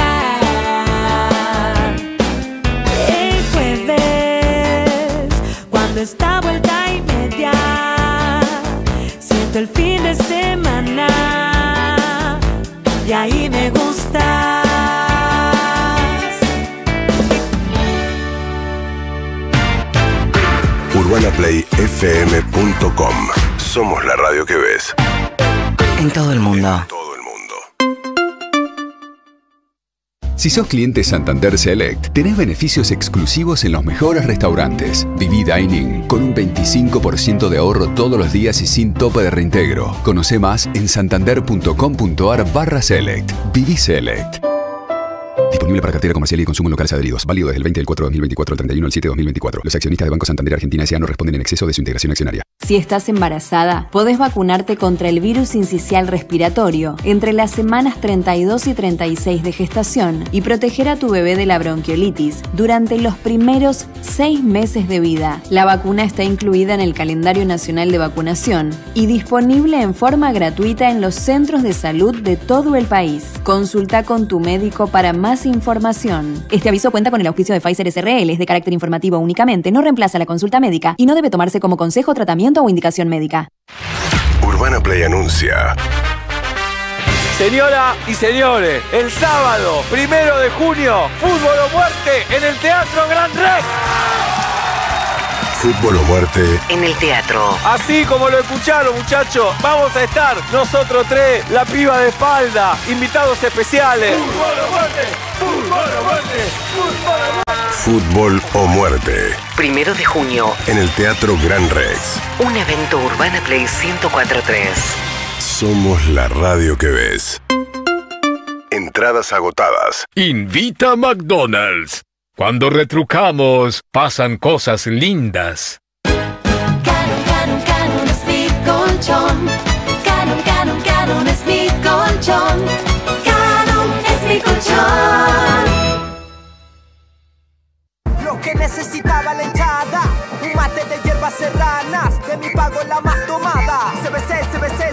negar. El jueves, cuando está vuelta y media, siento el fin de semana y ahí me gustas. UrbanaPlayFM.com. Somos la radio que ves. En todo el mundo. Si sos cliente Santander Select, tenés beneficios exclusivos en los mejores restaurantes. Viví Dining, con un 25% de ahorro todos los días y sin tope de reintegro. Conoce más en santander.com.ar/select. Viví Select. Disponible para cartera comercial y consumo en locales adheridos. Válido desde el 20 del 4 de 2024 al 31 del 7 de 2024. Los accionistas de Banco Santander Argentina S.A. no responden en exceso de su integración accionaria. Si estás embarazada, podés vacunarte contra el virus sincicial respiratorio entre las semanas 32 y 36 de gestación y proteger a tu bebé de la bronquiolitis durante los primeros 6 meses de vida. La vacuna está incluida en el calendario nacional de vacunación y disponible en forma gratuita en los centros de salud de todo el país. Consulta con tu médico para más información. Este aviso cuenta con el auspicio de Pfizer SRL, es de carácter informativo únicamente, no reemplaza la consulta médica y no debe tomarse como consejo, tratamiento o indicación médica. Urbana Play anuncia. Señoras y señores, el sábado 1 de junio, fútbol o muerte en el Teatro Gran Rex. Fútbol o muerte en el teatro. Así como lo escucharon, muchachos, vamos a estar nosotros tres, la piba de espalda, invitados especiales. Fútbol o muerte, fútbol o muerte, Fútbol o muerte. 1 de junio en el Teatro Gran Rex. Un evento Urbana Play 104.3. Somos la radio que ves. Entradas agotadas. Invita a McDonald's. Cuando retrucamos, pasan cosas lindas. Canon es mi colchón. Canon es mi colchón. Canon es mi colchón. Lo que necesitaba la hinchada, un mate de hierbas serranas, de mi pago la más tomada. CBC,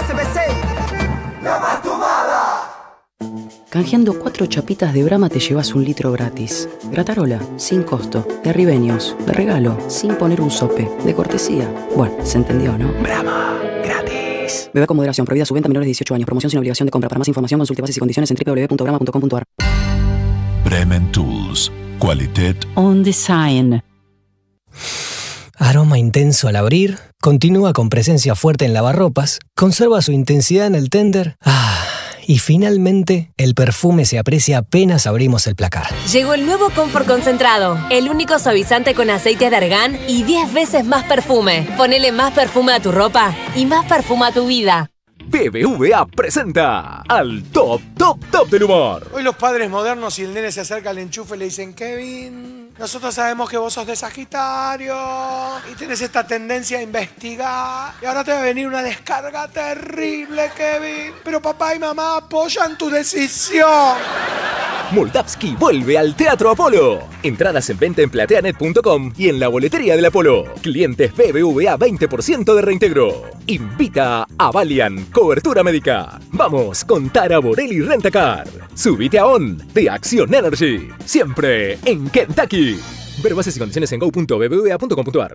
la más tomada. Canjeando 4 chapitas de Brahma te llevas 1 litro gratis. Gratarola, sin costo. De Ribeños, de regalo, sin poner un sope. De cortesía. Bueno, se entendió, ¿no? Brahma, gratis. Bebé con moderación, prohibida su venta a menores de 18 años. Promoción sin obligación de compra. Para más información consulte bases y condiciones en www.brahma.com.ar. Bremen Tools. Qualitat On Design. Aroma intenso al abrir, continúa con presencia fuerte en lavarropas, conserva su intensidad en el tender. Y finalmente, el perfume se aprecia apenas abrimos el placar. Llegó el nuevo Comfort Concentrado, el único suavizante con aceite de argán y 10 veces más perfume. Ponele más perfume a tu ropa y más perfume a tu vida. BBVA presenta al top del humor. Hoy los padres modernos, si el nene se acerca al enchufe, le dicen: Kevin, nosotros sabemos que vos sos de Sagitario y tenés esta tendencia a investigar. Y ahora te va a venir una descarga terrible, Kevin. Pero papá y mamá apoyan tu decisión. Moldavsky vuelve al Teatro Apolo. Entradas en venta en plateanet.com y en la boletería del Apolo. Clientes BBVA 20% de reintegro. Invita a Valiant Cobertura Médica. Vamos con Tara Borelli Rentacar. Subite a ON de Acción Energy. Siempre en Kentucky. Ver bases y condiciones en go.bbva.com.ar.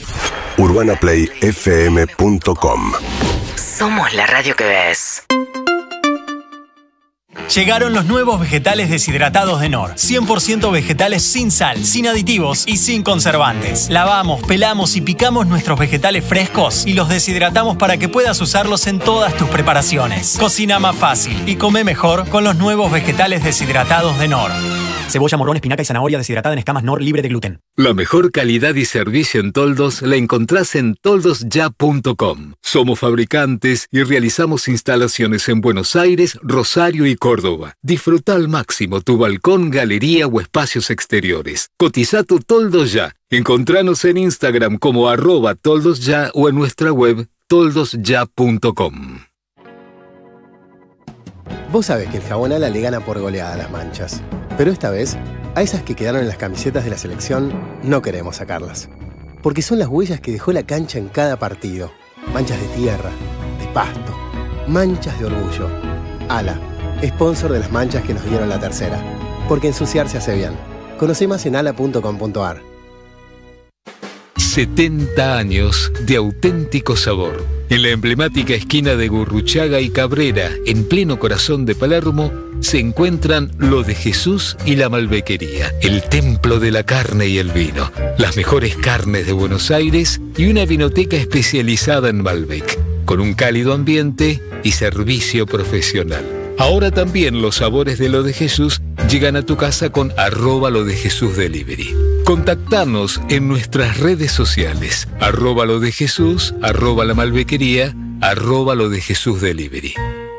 UrbanaPlayFM.com. Somos la radio que ves. Llegaron los nuevos vegetales deshidratados de Knorr. 100% vegetales sin sal, sin aditivos y sin conservantes. Lavamos, pelamos y picamos nuestros vegetales frescos y los deshidratamos para que puedas usarlos en todas tus preparaciones. Cocina más fácil y come mejor con los nuevos vegetales deshidratados de Knorr. Cebolla, morrón, espinaca y zanahoria deshidratada en escamas Knorr libre de gluten. La mejor calidad y servicio en toldos la encontrás en toldosya.com. Somos fabricantes y realizamos instalaciones en Buenos Aires, Rosario y Córdoba. Disfruta al máximo tu balcón, galería o espacios exteriores. Cotiza tu toldos ya. Encontranos en Instagram como @toldosya o en nuestra web toldosya.com. Vos sabés que el jabón Ala le gana por goleada a las manchas. Pero esta vez, a esas que quedaron en las camisetas de la selección, no queremos sacarlas. porque son las huellas que dejó la cancha en cada partido. Manchas de tierra, de pasto, manchas de orgullo. ALA, sponsor de las manchas que nos dieron la tercera. Porque ensuciarse hace bien. Conoce más en ala.com.ar. 70 años de auténtico sabor. En la emblemática esquina de Gurruchaga y Cabrera, en pleno corazón de Palermo, se encuentran Lo de Jesús y la Malbequería, el templo de la carne y el vino, las mejores carnes de Buenos Aires y una vinoteca especializada en Malbec, con un cálido ambiente y servicio profesional. Ahora también los sabores de Lo de Jesús llegan a tu casa con @LoDeJesúsDelivery. Contactanos en nuestras redes sociales, @LoDeJesús, @LaMalbequería, @LoDeJesúsDelivery.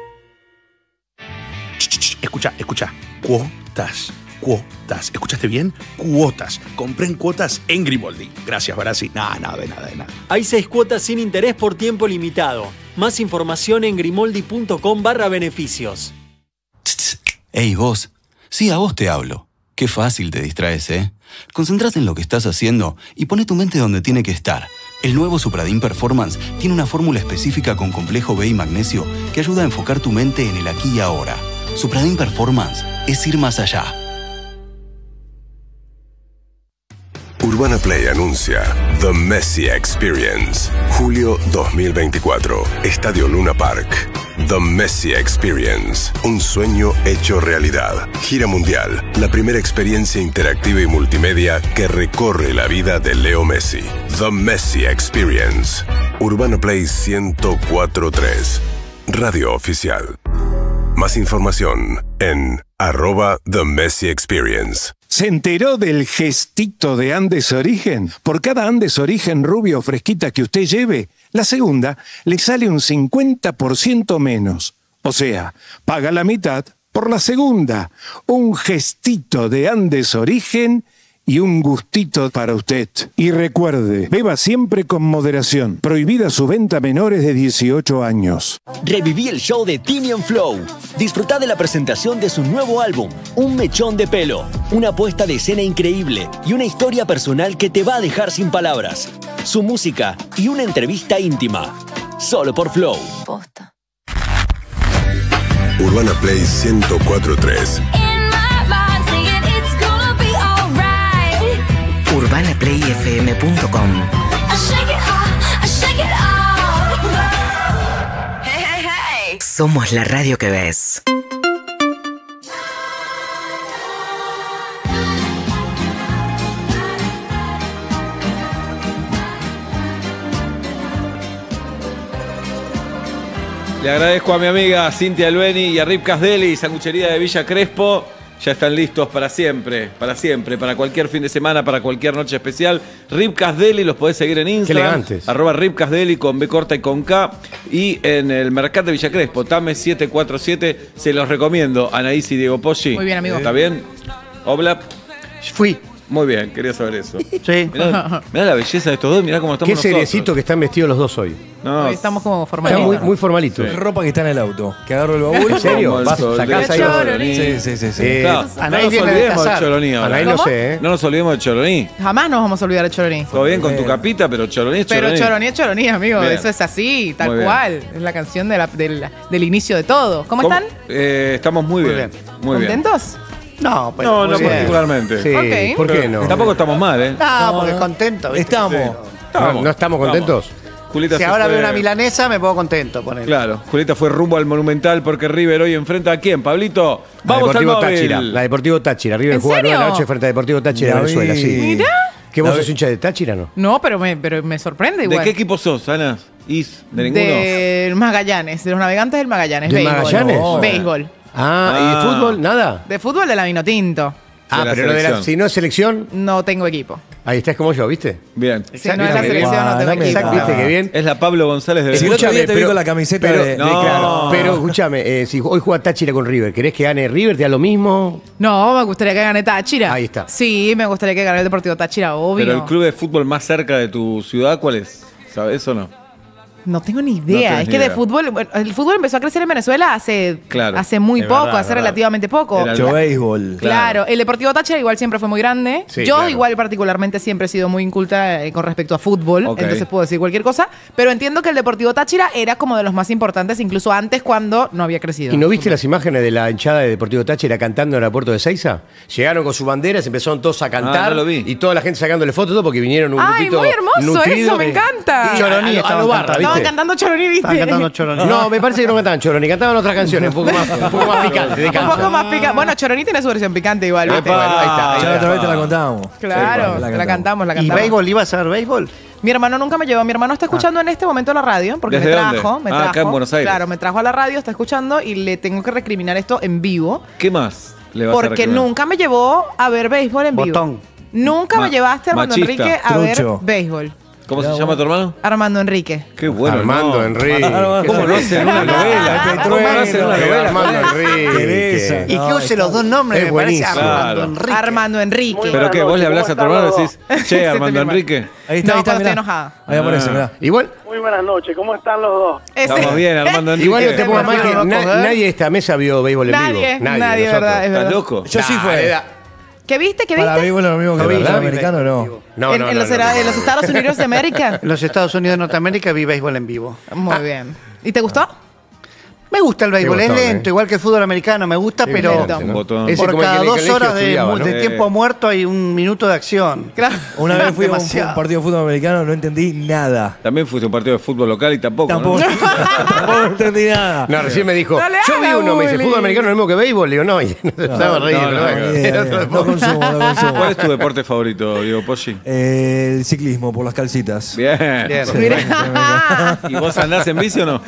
Escucha. Cuotas. ¿Escuchaste bien? Cuotas. Compré en cuotas en Grimaldi. Gracias, Barassi. Nada de nada. Hay 6 cuotas sin interés por tiempo limitado. Más información en grimoldi.com/beneficios. Ey, vos. Sí, a vos te hablo. Qué fácil te distraes, ¿eh? Concentrate en lo que estás haciendo y pone tu mente donde tiene que estar. El nuevo Supradin Performance tiene una fórmula específica con complejo B y magnesio que ayuda a enfocar tu mente en el aquí y ahora. Supradin Performance es ir más allá. Urbana Play anuncia The Messi Experience. Julio 2024. Estadio Luna Park. The Messi Experience. Un sueño hecho realidad. Gira mundial. La primera experiencia interactiva y multimedia que recorre la vida de Leo Messi. The Messi Experience. Urbana Play 104.3. Radio oficial. Más información en @The Messi Experience. ¿Se enteró del gestito de Andes Origen? Por cada Andes Origen rubio o fresquita que usted lleve, la segunda le sale un 50% menos. O sea, paga la mitad por la segunda. Un gestito de Andes Origen y un gustito para usted. Y recuerde, beba siempre con moderación. Prohibida su venta a menores de 18 años. Reviví el show de Timian Flow. Disfrutá de la presentación de su nuevo álbum, Un Mechón de Pelo. Una puesta de escena increíble y una historia personal que te va a dejar sin palabras. Su música y una entrevista íntima. Solo por Flow. Posta. Urbana Play 104.3. UrbanaPlayFM.com. Somos la radio que ves. Le agradezco a mi amiga Cintia Alveni y a Rip Casdeli, sanguchería de Villa Crespo. Ya están listos para siempre, para cualquier fin de semana, para cualquier noche especial. Rip Casdeli, los podés seguir en Instagram. @Rip Casdeli con B corta y con K. Y en el Mercat de Villa Crespo, Tame 747. Se los recomiendo. Anaís y Diego Poggi. Muy bien, amigo. ¿Está bien? Oblap. Fui. Muy bien, quería saber eso. Sí. Mirá la belleza de estos dos, mirá cómo estamos nosotros. Qué seriecito que están vestidos los dos hoy. No, Hoy estamos como formalitos. Están muy formalitos. Sí. Ropa que está en el auto. Que agarro el baúl. ¿En serio? ¿Vas a sacar ahí? Sí. Claro, no nos olvidemos del Choroní ahora. Anaí no sé, ¿eh? No nos olvidemos del Choroní. Jamás nos vamos a olvidar de Choroní. Todo bien con tu capita, pero Choroní es Choroní. Pero Choroní es Choroní, amigo. Bien. Eso es así, tal Muy cual. Es la canción del inicio de todo. ¿Cómo están? Estamos muy bien. Muy bien. ¿Contentos? No, pues, No, no muy bien. particularmente. Sí, Ok. ¿Por qué no? Tampoco estamos mal, ¿eh? No, porque contento. ¿viste? Estamos. ¿No estamos contentos? Julita Si se ahora fue- veo una milanesa, me pongo contento. Ponele. Claro, Julieta fue rumbo al Monumental porque River hoy enfrenta a quién, Pablito. La Vamos al Deportivo móvil. Táchira. La Deportivo Táchira. River ¿En juega a 9 de la serio? noche frente a Deportivo Táchira de La Venezuela. vi. Sí. Mirá. ¿Que vos La sos vi. hincha de Táchira, no? No, pero me sorprende ¿De igual. qué equipo sos, Ana? ¿De ninguno? De Magallanes, de los navegantes del Magallanes. ¿De béisbol. Magallanes? No. Béisbol. ¿Y de fútbol? Nada. De fútbol de la Vinotinto. Ah, la pero no de la, selección. si no es selección, No tengo equipo. ahí estás como yo, ¿viste? Bien. Si no es la selección, no tengo Dame equipo. la- ¿Viste qué bien? Es la Pablo González de Si el otro Escúchame, día te vi pero- con la camiseta pero- de... No. Claro, pero escúchame, si hoy juega Táchira con River, ¿querés que gane River? ¿Te da lo mismo? No, me gustaría que gane Táchira. Ahí está. Sí, me gustaría que gane el Deportivo Táchira, obvio. Pero el club de fútbol más cerca de tu ciudad, ¿cuál es? ¿Sabes o no? No tengo ni idea. No es ni que idea. de fútbol, bueno, el fútbol empezó a crecer en Venezuela hace muy Es poco, verdad, hace verdad. relativamente poco. Mucho béisbol. Claro, el Deportivo Táchira igual siempre fue muy grande. Sí, Yo claro. igual particularmente siempre he sido muy inculta con respecto a fútbol, Ok. entonces puedo decir cualquier cosa, pero entiendo que el Deportivo Táchira era como de los más importantes, incluso antes cuando no había crecido. ¿Y no viste las imágenes de la hinchada de Deportivo Táchira cantando en el aeropuerto de Ezeiza? Llegaron con sus banderas, empezaron todos a cantar no lo vi. y toda la gente sacándole fotos todo porque vinieron un Ay, grupito muy hermoso nutrido eso, me de- encanta. Y Choroní a lo estaban barra, cantando. ¿viste? Estaban cantando Choroní, ¿viste? Estaban cantando Choroní. No, me parece que no cantaban Choroní, cantaban otras canciones un poco más picantes, de Un cancha. poco más picante. Bueno, Choroní tiene su versión picante igual, ¿viste? Bueno, ahí está, ahí Ya está. otra vez te la contábamos. Claro, Sí, la cantamos. ¿Y béisbol? ¿Ibas a ver béisbol? Mi hermano nunca me llevó. Mi hermano está escuchando en este momento la radio porque me ¿Desde trajo. dónde? Me Ah, trajo. acá en Buenos Aires. Claro, me trajo a la radio, está escuchando y le tengo que recriminar esto en vivo ¿Qué más le vas a porque reclamar? nunca me llevó a ver béisbol en vivo. Botón. Nunca me llevaste, Armando machista. Enrique, a ver Trucho. béisbol. ¿Cómo se llama tu hermano? Armando Enrique. Qué bueno. Armando ¿no? Enrique. ¿Cómo no hacen una novela? ¿Cómo no hacen una novela? Armando Enrique. Teresa. Y que use los dos nombres, Es me parece buenísimo. Armando Claro. Enrique. Armando Enrique. ¿Pero qué? ¿Vos le hablás a tu hermano y decís, che, Armando Enrique? Ahí está, No, ahí está, cuando estoy mirá. enojada. Ahí aparece, mirá. Igual, Muy buenas noches, ¿cómo están los dos? Estamos bien, Armando Enrique. igual no te pongas mal que no coger. nadie de esta mesa vio béisbol en vivo. Nadie, nosotros. verdad, es ¿Estás verdad. loco? Yo sí fue. ¿Qué viste? ¿Qué Para viste? béisbol es lo mismo que vi, el yo vi americano, no. No, en los Estados Unidos de América. En los Estados Unidos de Norteamérica vi béisbol en vivo. Muy bien. ¿Y te gustó? Me gusta el béisbol, Qué es botón, lento, igual que el fútbol americano, me gusta, Sí, pero lento. Un botón. Ese por como el que cada en el 2 colegio horas estudiaba, ¿no? de tiempo muerto hay un minuto de acción. Claro. Una vez fui a un Demasiado. partido de fútbol americano, no entendí nada. También fuiste a un partido de fútbol local y tampoco. Tampoco, ¿no? tampoco entendí nada. No, recién me dijo, No le yo vi haga uno, me dice, bullying. fútbol americano es lo mismo que béisbol. Le digo, no, y no estaba no, reído. no, pero Ni bueno. idea, Era otro no deporte. consumo, no consumo. ¿Cuál es tu deporte favorito, Diego Poggi? El ciclismo, por las calcitas. Bien. Bien. Mira. ¿Y vos andás en bici o no?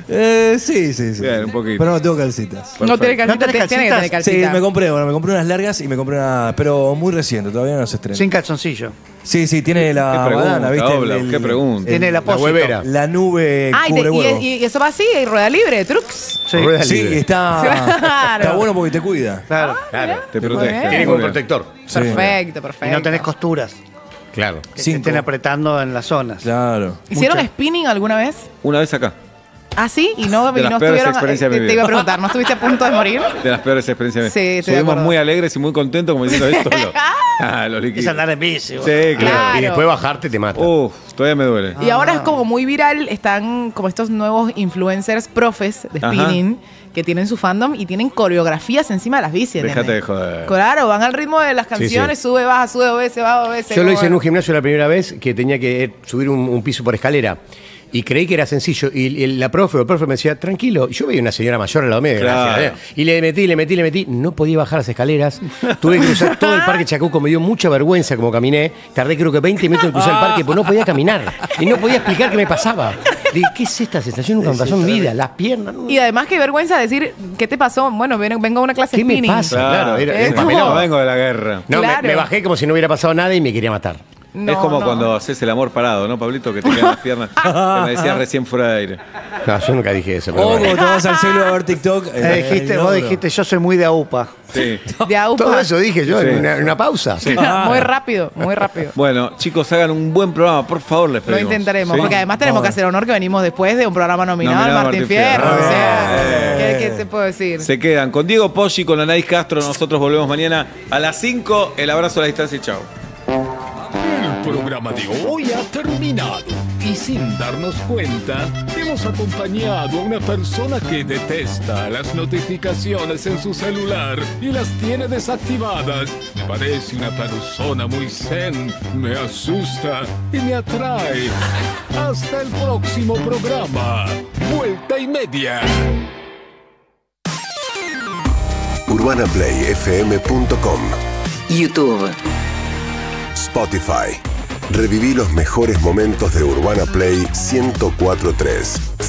Sí, sí, sí. Bien, un poquito. Pero no tengo calcitas. No tiene ¿No calcita, tenés tiene que tener calcitas? Sí, calcita. me compré unas largas y me compré una, pero muy reciente, todavía no se estrena. Sin calzoncillo. Sí, sí, tiene la Qué pregunta, banana, ¿viste? Obla, qué pregunta. Tiene el La apósito. huevera. La nube Ah, cubre huevo. y eso va así, y rueda libre, trucs. Sí. Rueda Sí, libre. está Claro. bueno porque te cuida. Claro. Claro. Te Muy protege. bien. Tiene como un protector. Sí. Perfecto, perfecto. Y no tenés costuras Claro. que te Cinco. estén apretando en las zonas. Claro. ¿Hicieron Mucho. spinning alguna vez? Una vez acá. ¿Ah, sí? Y no, De y las no peores estuvieron. experiencias de mi Te vida. iba a preguntar, ¿no estuviste a punto de morir? De las peores experiencias. Sí, estoy de Subimos acuerdo. muy alegres y muy contentos como diciendo esto. Los líquidos. Es andar en bici. Sí, boludo. claro. Claro. Y después bajarte te mata. Uf, todavía me duele. Y ahora es como muy viral, están como estos nuevos influencers profes de Ajá. spinning que tienen su fandom y tienen coreografías encima de las bicis. Déjate ¿entendés? de joder. Claro, van al ritmo de las canciones, sube, baja, sube, baja, Yo lo hice en un gimnasio la primera vez que tenía que subir un piso por escalera. Y creí que era sencillo. Y la profe o el profe me decía, tranquilo. Y yo veía una señora mayor al lado mío. Claro. Gracias. Y le metí. No podía bajar las escaleras. Tuve que cruzar todo el parque Chacuco. Me dio mucha vergüenza como caminé. Tardé creo que 20 minutos en cruzar el parque porque no podía caminar. Y no podía explicar qué me pasaba. Dije, ¿qué es esta sensación? Nunca me pasó en mi vida. Las piernas. Y además qué vergüenza decir, ¿qué te pasó? Bueno, vengo a una clase de ¿Qué me spinning. pasa? Claro, era Es un como- papelón. Vengo de la guerra. No, Claro. me bajé como si no hubiera pasado nada y me quería matar. No, es como no. cuando haces el amor parado, ¿no, Pablito? Que te quedan las piernas. Que me decías recién fuera de aire. No, yo nunca dije eso. pero O bueno. cuando te vas al celu a ver TikTok. Vos dijiste, yo soy muy de AUPA. Sí. De AUPA. Todo eso dije yo Sí. en una pausa. Muy rápido, muy rápido. Bueno, chicos, hagan un buen programa, por favor, les Lo pedimos. intentaremos, ¿Sí? porque además tenemos que hacer honor que venimos después de un programa nominado al Martín Fierro. O sea, ¿qué te puedo decir? Se quedan con Diego Poggi, con Anaís Castro. Nosotros volvemos mañana a las 5. El abrazo a la distancia y chao. El programa de hoy ha terminado y sin darnos cuenta hemos acompañado a una persona que detesta las notificaciones en su celular y las tiene desactivadas. Me parece una persona muy zen, me asusta y me atrae. Hasta el próximo programa. Vuelta y media. UrbanaPlayFM.com, YouTube. Spotify. Reviví los mejores momentos de Urbana Play 104.3.